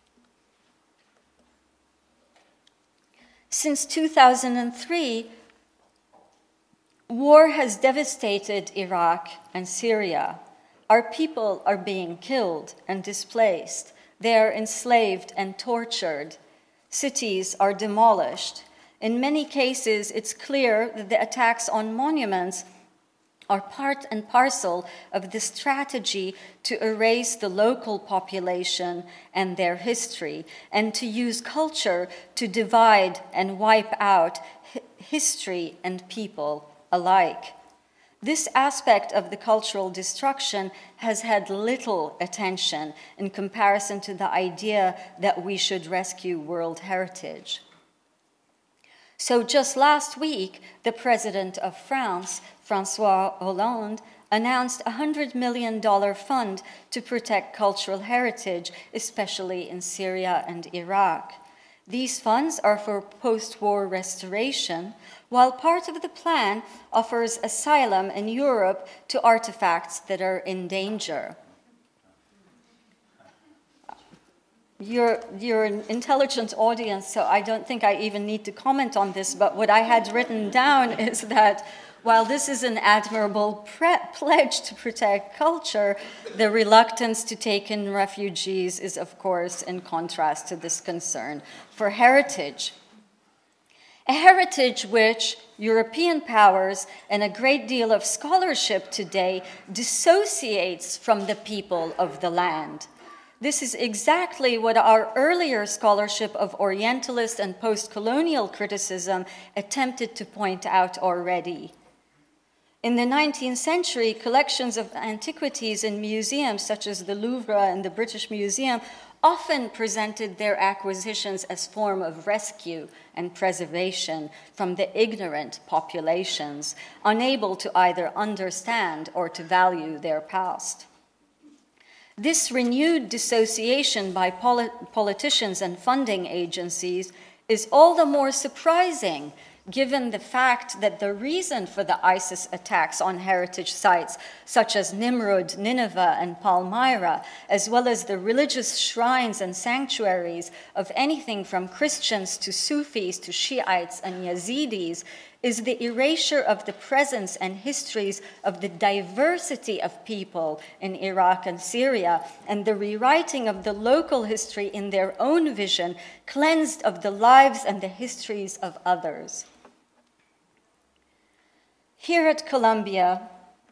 Since 2003, war has devastated Iraq and Syria. Our people are being killed and displaced. They are enslaved and tortured. Cities are demolished. In many cases, it's clear that the attacks on monuments are part and parcel of the strategy to erase the local population and their history, and to use culture to divide and wipe out history and people alike. This aspect of the cultural destruction has had little attention in comparison to the idea that we should rescue world heritage. So just last week, the President of France, François Hollande, announced a $100 million fund to protect cultural heritage, especially in Syria and Iraq. These funds are for post-war restoration, while part of the plan offers asylum in Europe to artifacts that are in danger. You're an intelligent audience, so I don't think I even need to comment on this, but what I had written down is that while this is an admirable pledge to protect culture, the reluctance to take in refugees is, of course, in contrast to this concern for heritage. A heritage which European powers and a great deal of scholarship today dissociates from the people of the land. This is exactly what our earlier scholarship of Orientalist and post-colonial criticism attempted to point out already. In the 19th century, collections of antiquities in museums such as the Louvre and the British Museum often presented their acquisitions as form of rescue and preservation from the ignorant populations, unable to either understand or to value their past. This renewed dissociation by politicians and funding agencies is all the more surprising given the fact that the reason for the ISIS attacks on heritage sites such as Nimrud, Nineveh, and Palmyra, as well as the religious shrines and sanctuaries of anything from Christians to Sufis to Shiites and Yazidis, is the erasure of the presence and histories of the diversity of people in Iraq and Syria, and the rewriting of the local history in their own vision, cleansed of the lives and the histories of others. Here at Columbia,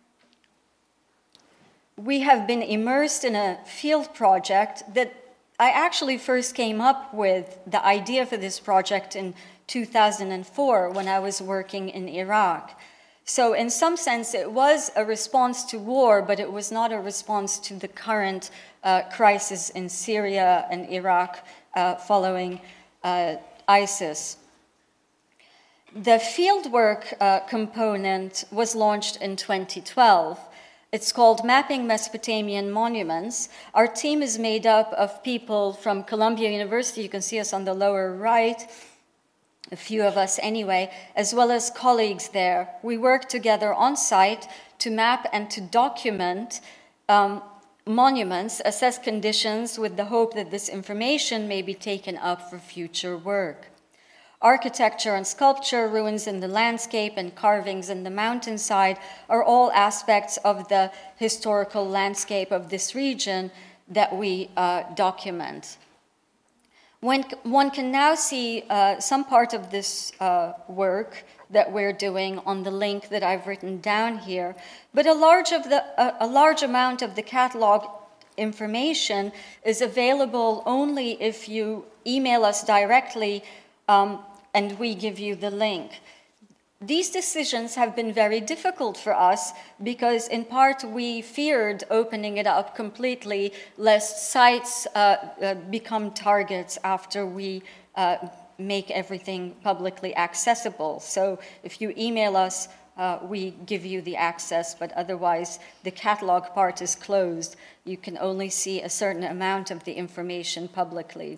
we have been immersed in a field project that I actually first came up with the idea for this project in 2004 when I was working in Iraq. So in some sense, it was a response to war, but it was not a response to the current crisis in Syria and Iraq following ISIS. The fieldwork component was launched in 2012. It's called Mapping Mesopotamian Monuments. Our team is made up of people from Columbia University. You can see us on the lower right, a few of us anyway, as well as colleagues there. We work together on site to map and to document monuments, assess conditions with the hope that this information may be taken up for future work. Architecture and sculpture, ruins in the landscape, and carvings in the mountainside are all aspects of the historical landscape of this region that we document. One can now see some part of this work that we're doing on the link that I've written down here, but a large amount of the catalog information is available only if you email us directly and we give you the link. These decisions have been very difficult for us because in part we feared opening it up completely lest sites become targets after we make everything publicly accessible. So if you email us, we give you the access, but otherwise the catalog part is closed. You can only see a certain amount of the information publicly.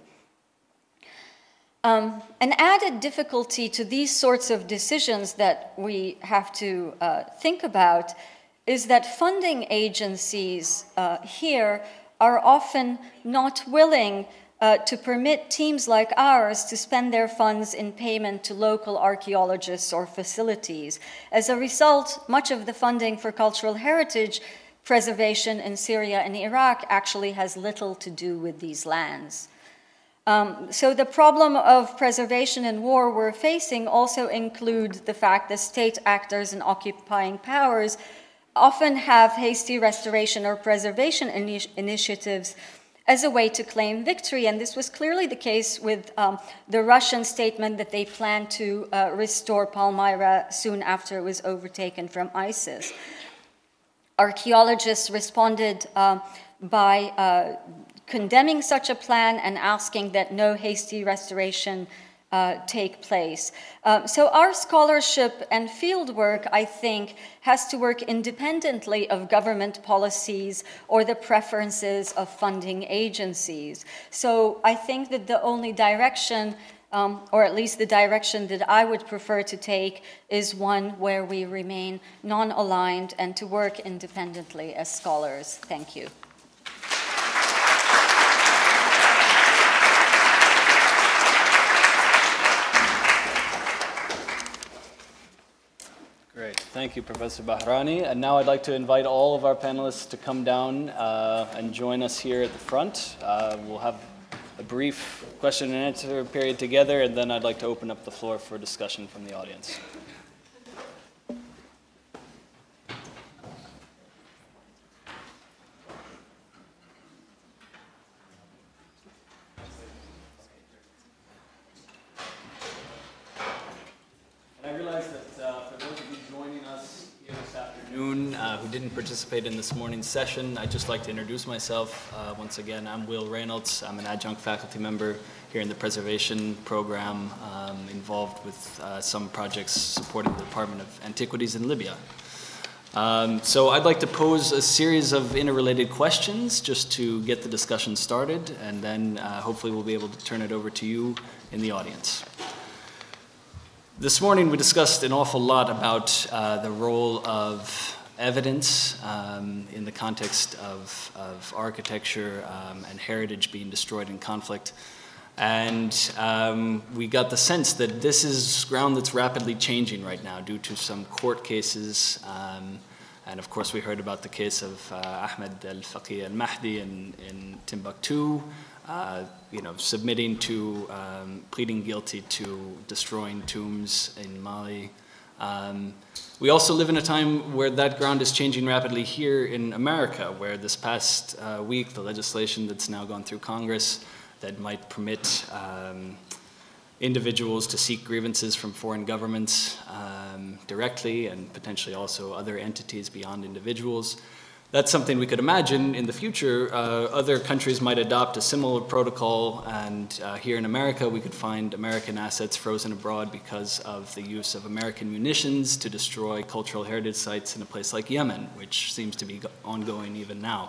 An added difficulty to these sorts of decisions that we have to think about is that funding agencies here are often not willing to permit teams like ours to spend their funds in payment to local archaeologists or facilities. As a result, much of the funding for cultural heritage preservation in Syria and Iraq actually has little to do with these lands. So the problem of preservation in war we're facing also include the fact that state actors and occupying powers often have hasty restoration or preservation initiatives as a way to claim victory. And this was clearly the case with the Russian statement that they planned to restore Palmyra soon after it was overtaken from ISIS. Archaeologists responded by condemning such a plan and asking that no hasty restoration take place. So our scholarship and fieldwork, I think, has to work independently of government policies or the preferences of funding agencies. So I think that the only direction, or at least the direction that I would prefer to take, is one where we remain non-aligned and to work independently as scholars. Thank you. Great. Thank you, Professor Bahrani. And now I'd like to invite all of our panelists to come down and join us here at the front. We'll have a brief question and answer period together, and then I'd like to open up the floor for discussion from the audience. Who didn't participate in this morning's session, I'd just like to introduce myself. Once again, I'm Raynolds. I'm an adjunct faculty member here in the preservation program, involved with some projects supporting the Department of Antiquities in Libya. So I'd like to pose a series of interrelated questions just to get the discussion started, and then hopefully we'll be able to turn it over to you in the audience. This morning we discussed an awful lot about the role of evidence in the context of architecture and heritage being destroyed in conflict. And we got the sense that this is ground that's rapidly changing right now due to some court cases. And of course we heard about the case of Ahmed al-Faqih al-Mahdi in Timbuktu, submitting to, pleading guilty to destroying tombs in Mali. We also live in a time where that ground is changing rapidly here in America, where this past week, the legislation that's now gone through Congress that might permit individuals to seek grievances from foreign governments directly, and potentially also other entities beyond individuals. That's something we could imagine in the future. Other countries might adopt a similar protocol, and here in America we could find American assets frozen abroad because of the use of American munitions to destroy cultural heritage sites in a place like Yemen, which seems to be ongoing even now.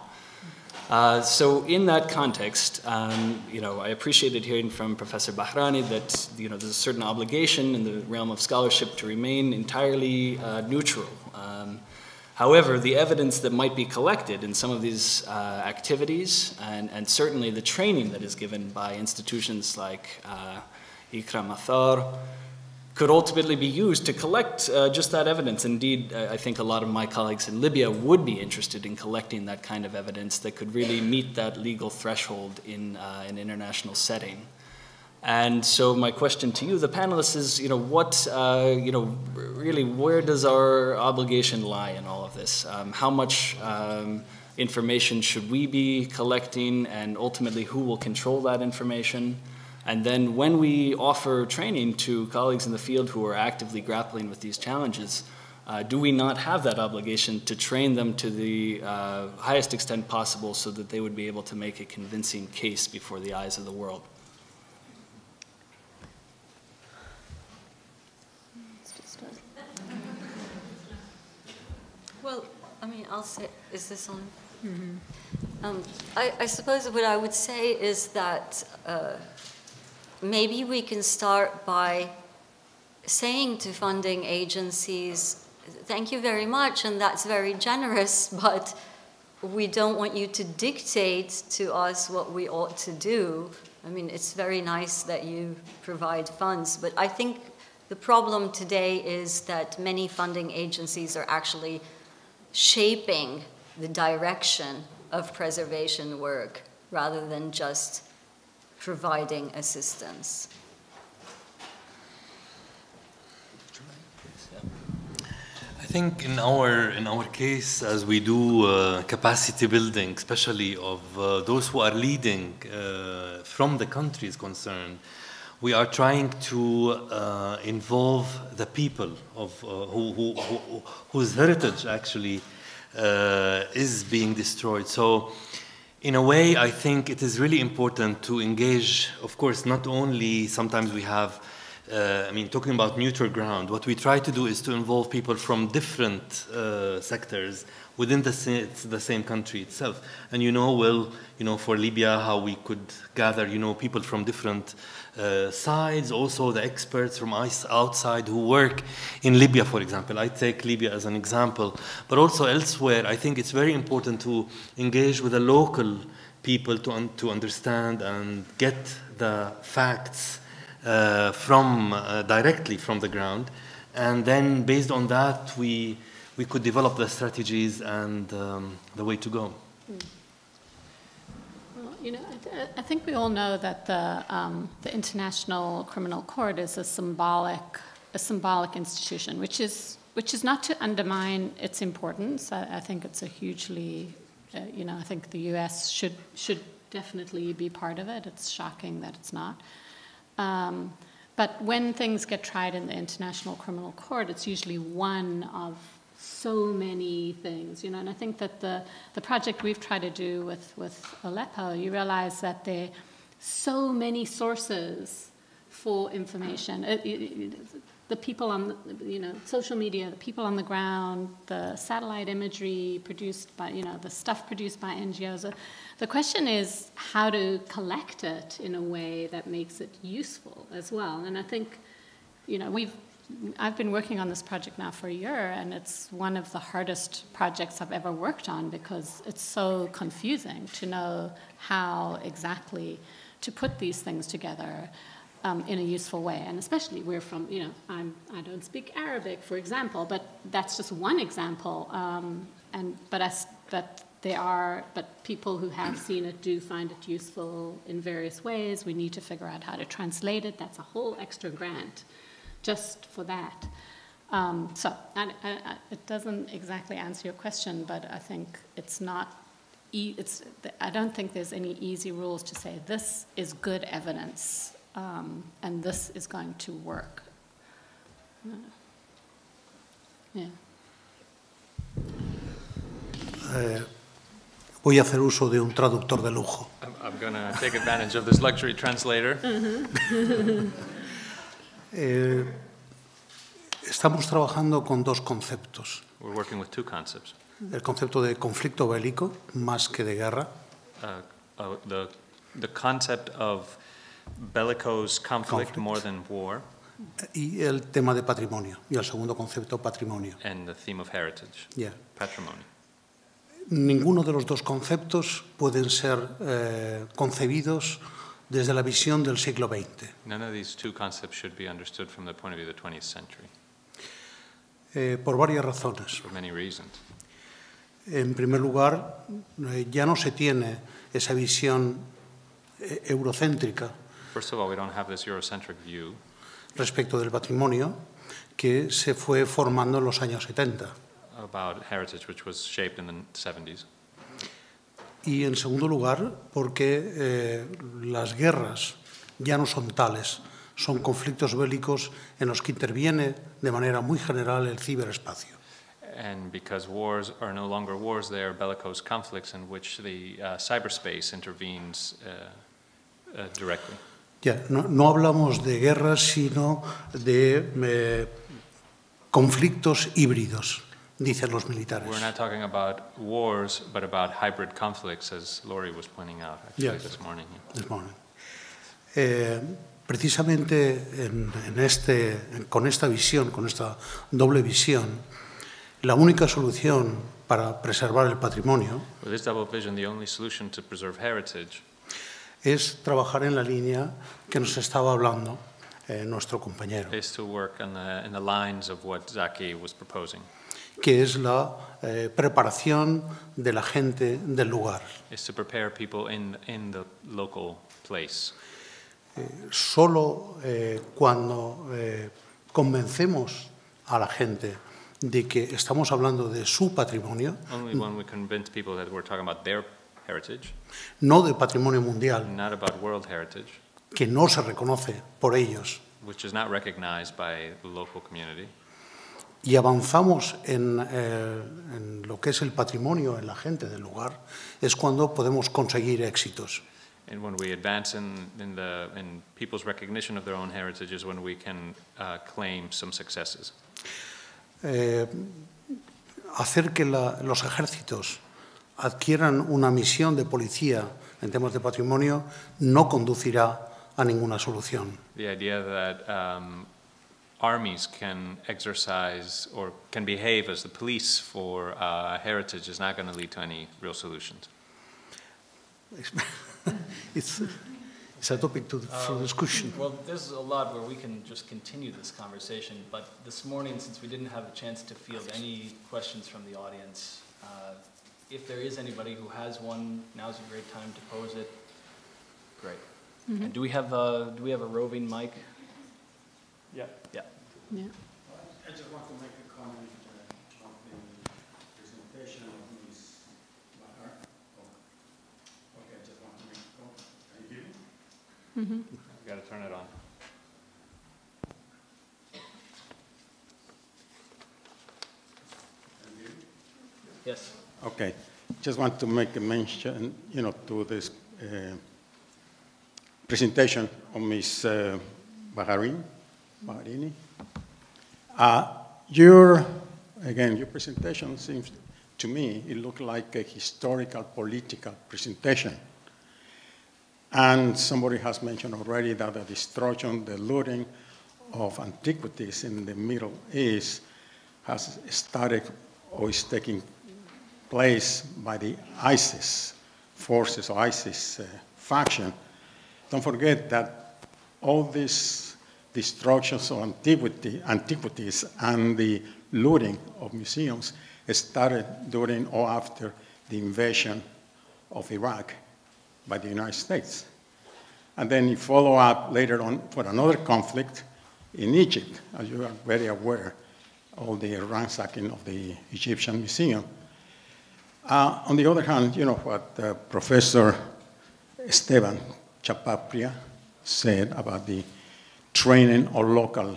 So in that context, I appreciated hearing from Professor Bahrani that there's a certain obligation in the realm of scholarship to remain entirely neutral. However, the evidence that might be collected in some of these activities, and certainly the training that is given by institutions like ICCROM-ATHAR, could ultimately be used to collect just that evidence. Indeed, I think a lot of my colleagues in Libya would be interested in collecting that kind of evidence that could really meet that legal threshold in an international setting. And so my question to you, the panelists, is, really, where does our obligation lie in all of this? How much information should we be collecting, and ultimately who will control that information? And then when we offer training to colleagues in the field who are actively grappling with these challenges, do we not have that obligation to train them to the highest extent possible so that they would be able to make a convincing case before the eyes of the world? Well, I mean, I'll say, is this on? Mm-hmm. I suppose what I would say is that maybe we can start by saying to funding agencies, thank you very much, and that's very generous, but we don't want you to dictate to us what we ought to do. I mean, it's very nice that you provide funds, but I think the problem today is that many funding agencies are actually shaping the direction of preservation work rather than just providing assistance. I think in our case, as we do capacity building, especially of those who are leading from the countries concerned, we are trying to involve the people of whose heritage actually is being destroyed. So in a way, I think it is really important to engage, of course, not only sometimes we have, talking about neutral ground, what we try to do is to involve people from different sectors within the same country itself. And for Libya, how we could gather, people from different sides, also the experts from outside who work in Libya, for example. I take Libya as an example, but also elsewhere. I think it's very important to engage with the local people to understand and get the facts directly from the ground, and then based on that we could develop the strategies and the way to go. Well, I think we all know that the International Criminal Court is a symbolic institution, which is not to undermine its importance. I think it's a hugely, I think the U.S. should definitely be part of it. It's shocking that it's not. But when things get tried in the International Criminal Court, it's usually one of so many things, and I think that the project we've tried to do with Aleppo, you realize that there are so many sources for information. The people on, social media, the people on the ground, the satellite imagery produced by, the stuff produced by NGOs. The question is how to collect it in a way that makes it useful as well. And I think, I've been working on this project now for a year, and it's one of the hardest projects I've ever worked on because it's so confusing to know how exactly to put these things together in a useful way. And especially we're from, I don't speak Arabic, for example, but that's just one example. But people who have seen it do find it useful in various ways. We need to figure out how to translate it. That's a whole extra grant just for that. It doesn't exactly answer your question, but I think it's not, I don't think there's any easy rules to say this is good evidence and this is going to work. Yeah. Voy a hacer uso de un traductor de lujo. I'm going to take advantage of this luxury translator. Estamos trabajando con dos conceptos. We're working with two concepts. El concepto de conflicto bélico, más que de guerra. The concept of bellicose conflict more than war. Y el tema de patrimonio, y el segundo concepto, patrimonio. And the theme of heritage, patrimony. Ninguno de los dos conceptos pueden ser concebidos desde la visión del siglo XX. None of these two concepts should be understood from the point of view of the 20th century, Por varias razones. for many reasons. En primer lugar, ya no se tiene esa visión eurocéntrica First of all, we don't have this Eurocentric view respecto del patrimonio que se fue formando en los años 70. about heritage, which was shaped in the 70s. Y en segundo lugar, porque las guerras ya no son tales, son conflictos bélicos en los que interviene de manera muy general el ciberespacio. And because wars are no longer wars, they are bellicose conflicts in which the cyberspace intervenes directly. Ya, no hablamos de guerras, sino de conflictos híbridos, dicen los militares. We're not talking about wars, but about hybrid conflicts, as Laurie was pointing out actually Yes. this morning. This morning. Precisamente con esta visión, con esta doble visión, la única solución para preservar el patrimonio With this double vision, the only solution to preserve heritage es trabajar en la línea que nos estaba hablando nuestro compañero, is to work in the lines of what Zaki was proposing, que es la preparación de la gente del lugar. is to prepare people in the local place. Solo cuando convencemos a la gente de que estamos hablando de su patrimonio, Only when we convince people that we're talking about their heritage, no de patrimonio mundial, not about world heritage, que no se reconoce por ellos, which is not recognized by the local community, y avanzamos en lo que es el patrimonio en la gente del lugar, es cuando podemos conseguir éxitos. and when we advance in people's recognition of their own heritage is when we can claim some successes. Hacer que los ejércitos adquieran una misión de policía en temas de patrimonio no conducirá a ninguna solución. The idea that armies can exercise or can behave as the police for heritage is not going to lead to any real solutions. It's a topic for discussion. Well, there's a lot where we can just continue this conversation, but this morning, since we didn't have a chance to field any questions from the audience, if there is anybody who has one, now's a great time to pose it. Great. And do we have a roving mic? Yeah. Yeah. Yeah. I just want to make a comment on the presentation of Ms. Bahar. Okay, I just want to make a comment. Can you hear me? You've got to turn it on. Can you hear me? Yes. Okay, just want to make a mention, to this presentation of Ms. Bahrani. Your presentation seems to me, it looked like a historical, political presentation. And somebody has mentioned already that the destruction, the looting of antiquities in the Middle East has started or is taking place by the ISIS forces or ISIS faction. Don't forget that all these destructions of antiquities and the looting of museums started during or after the invasion of Iraq by the United States. And then you follow up later on for another conflict in Egypt, as you are very aware, of the ransacking of the Egyptian museum. On the other hand, you know what Professor Esteban-Chapapría said about the training of local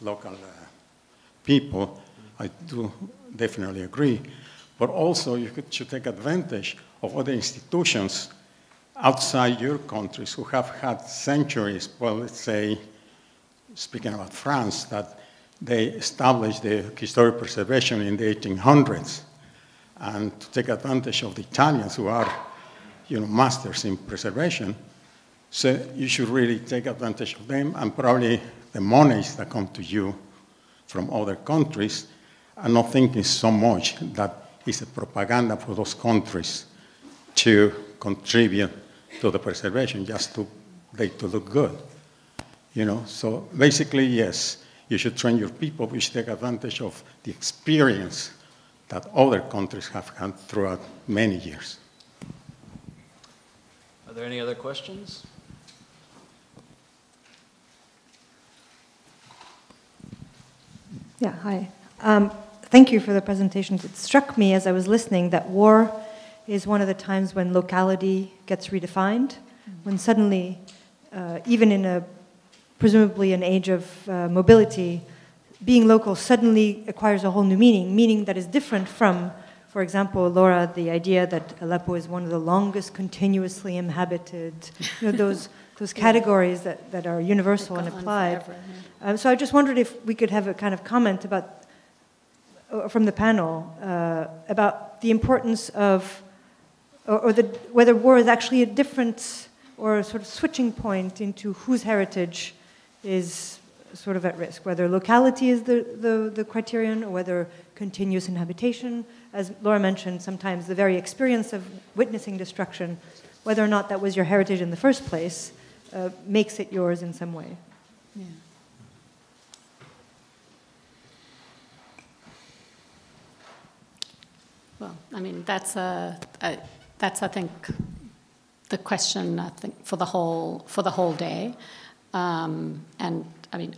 people. I do definitely agree. But also you should take advantage of other institutions outside your countries who have had centuries, well, let's say, speaking about France, that they established the historic preservation in the 1800s, and to take advantage of the Italians who are, masters in preservation. So you should really take advantage of them, and probably the monies that come to you from other countries, and not thinking so much that it's a propaganda for those countries to contribute to the preservation, just to they to look good. You know, so basically, yes, you should train your people, which take advantage of the experience that other countries have had throughout many years. Are there any other questions? Yeah, hi. Thank you for the presentations. It struck me as I was listening that war is one of the times when locality gets redefined, when suddenly, even in a presumably an age of mobility, being local suddenly acquires a whole new meaning that is different from, for example, Laura, the idea that Aleppo is one of the longest continuously inhabited, you know, those categories that are universal and applied. Forever, yeah. So I just wondered if we could have a kind of comment about, from the panel, about the importance of, whether war is actually a different or a sort of switching point into whose heritage is sort of at risk, whether locality is the criterion or whether continuous inhabitation. As Laura mentioned, sometimes the very experience of witnessing destruction, whether or not that was your heritage in the first place, makes it yours in some way. Yeah. Well, I mean, that's I think the question, I think, for the whole day. And I mean,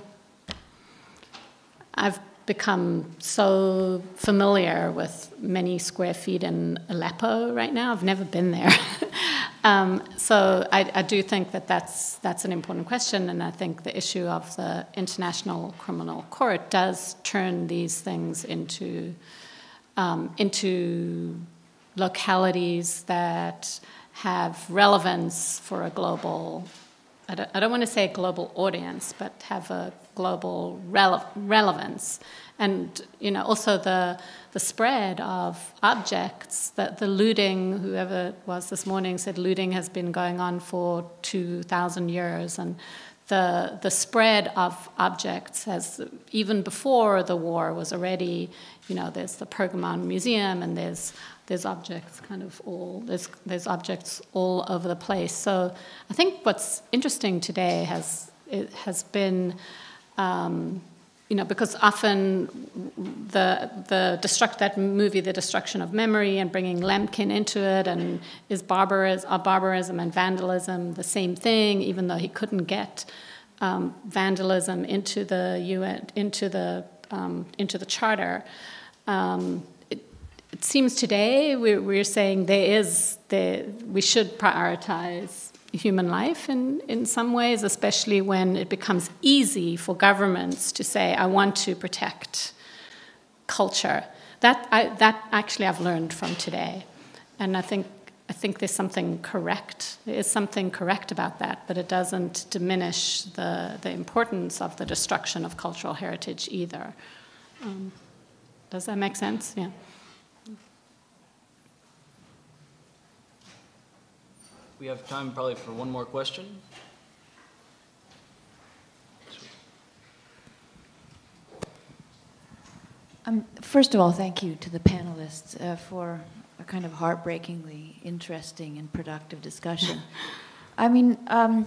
I've become so familiar with many square feet in Aleppo right now. I've never been there. So I do think that that's an important question, and I think the issue of the International Criminal Court does turn these things into localities that have relevance for a global, I don't want to say a global audience, but have a global relevance. And, you know, also the spread of objects, the looting, whoever it was this morning said looting has been going on for 2,000 years. And the spread of objects has, even before the war, was already, you know, there's the Pergamon Museum, and there's objects kind of there's objects all over the place. So I think what's interesting today has been, you know, because often that movie, The Destruction of Memory, and bringing Lemkin into it, and are barbarism and vandalism the same thing, even though he couldn't get vandalism into the UN, into the charter. It seems today we're saying we should prioritize human life in some ways, especially when it becomes easy for governments to say, I want to protect culture. That actually I've learned from today. And I think there's something correct. There is something correct about that, but it doesn't diminish the importance of the destruction of cultural heritage either. Does that make sense? Yeah. We have time probably for one more question. First of all, thank you to the panelists for a kind of heartbreakingly interesting and productive discussion. I mean,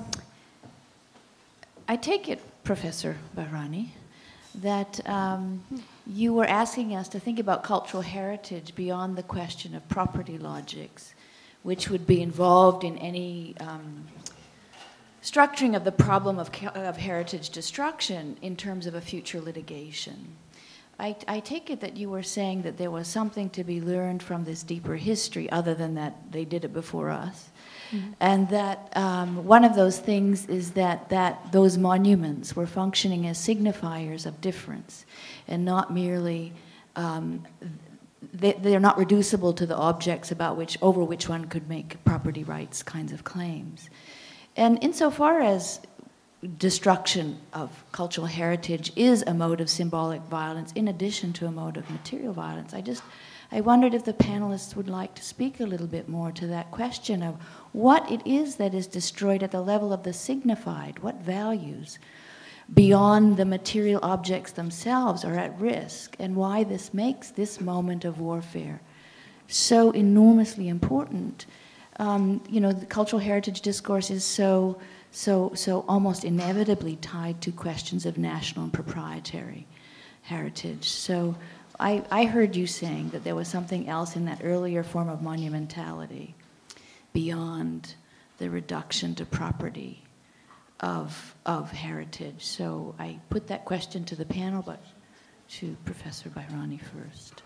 I take it, Professor Bahrani, that you were asking us to think about cultural heritage beyond the question of property logics, which would be involved in any structuring of the problem of heritage destruction in terms of a future litigation. I take it that you were saying that there was something to be learned from this deeper history, other than that they did it before us, and that one of those things is that those monuments were functioning as signifiers of difference, and not merely they're not reducible to the objects over which one could make property rights kinds of claims. And insofar as destruction of cultural heritage is a mode of symbolic violence in addition to a mode of material violence, I wondered if the panelists would like to speak a little bit more to that question of what it is that is destroyed at the level of the signified, what values beyond the material objects themselves are at risk, and why this makes this moment of warfare so enormously important you know, the cultural heritage discourse is so almost inevitably tied to questions of national and proprietary heritage. So I heard you saying that there was something else in that earlier form of monumentality beyond the reduction to property of heritage. So I put that question to the panel, but to Professor Bahrani first.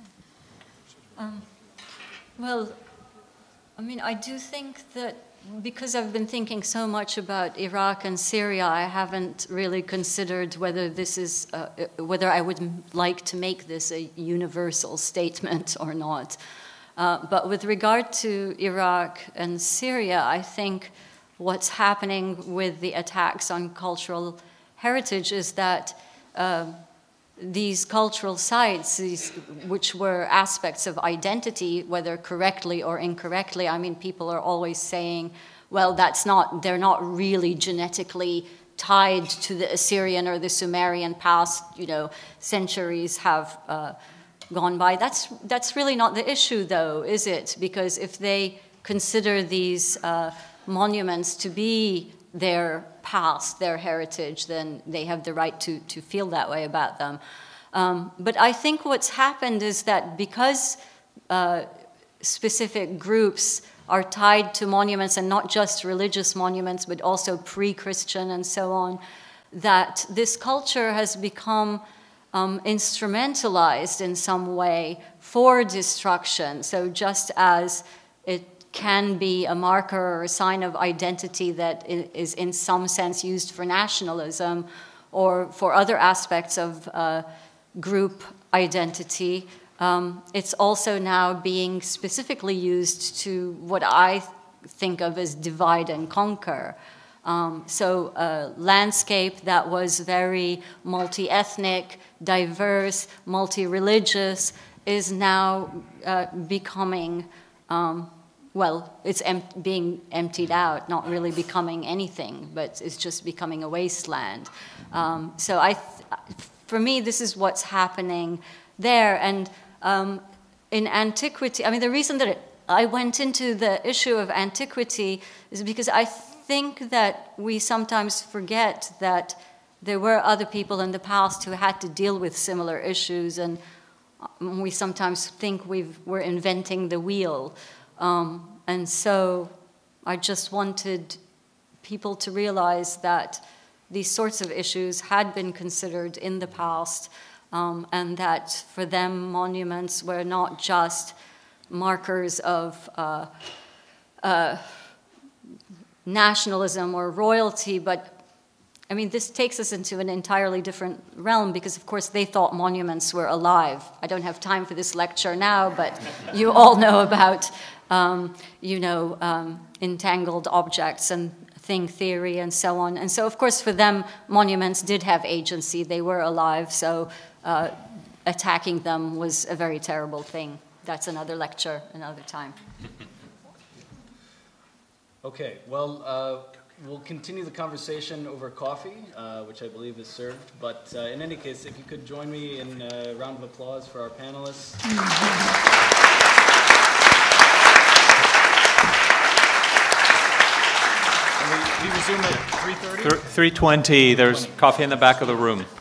Well, I mean, I do think that because I've been thinking so much about Iraq and Syria, I haven't really considered whether this is, whether I would like to make this a universal statement or not. But with regard to Iraq and Syria, I think what's happening with the attacks on cultural heritage is that these cultural sites, which were aspects of identity, whether correctly or incorrectly, I mean, people are always saying, well, they're not really genetically tied to the Assyrian or the Sumerian past, you know, centuries have gone by. That's really not the issue, though, is it? Because if they consider these monuments to be their past, their heritage, then they have the right to feel that way about them. But I think what's happened is that because specific groups are tied to monuments, and not just religious monuments, but also pre-Christian and so on, that this culture has become instrumentalized in some way for destruction. So just as it can be a marker or a sign of identity that is in some sense used for nationalism or for other aspects of group identity, it's also now being specifically used to what I think of as divide and conquer. So a landscape that was very multi-ethnic, diverse, multi-religious is now becoming well, it's being emptied out, not really becoming anything, but it's just becoming a wasteland. So for me, this is what's happening there. And in antiquity, I mean, the reason that I went into the issue of antiquity is because I think that we sometimes forget that there were other people in the past who had to deal with similar issues, and we sometimes think we're inventing the wheel. And so I just wanted people to realize that these sorts of issues had been considered in the past, and that for them monuments were not just markers of nationalism or royalty, but I mean, this takes us into an entirely different realm because, of course, they thought monuments were alive. I don't have time for this lecture now, but you all know about, entangled objects and thing theory and so on. And so, of course, for them, monuments did have agency. They were alive, so attacking them was a very terrible thing. That's another lecture, another time. Okay, well, we'll continue the conversation over coffee, which I believe is served. But in any case, if you could join me in a round of applause for our panelists. And we resume at 3:30? 3:20. There's coffee in the back of the room.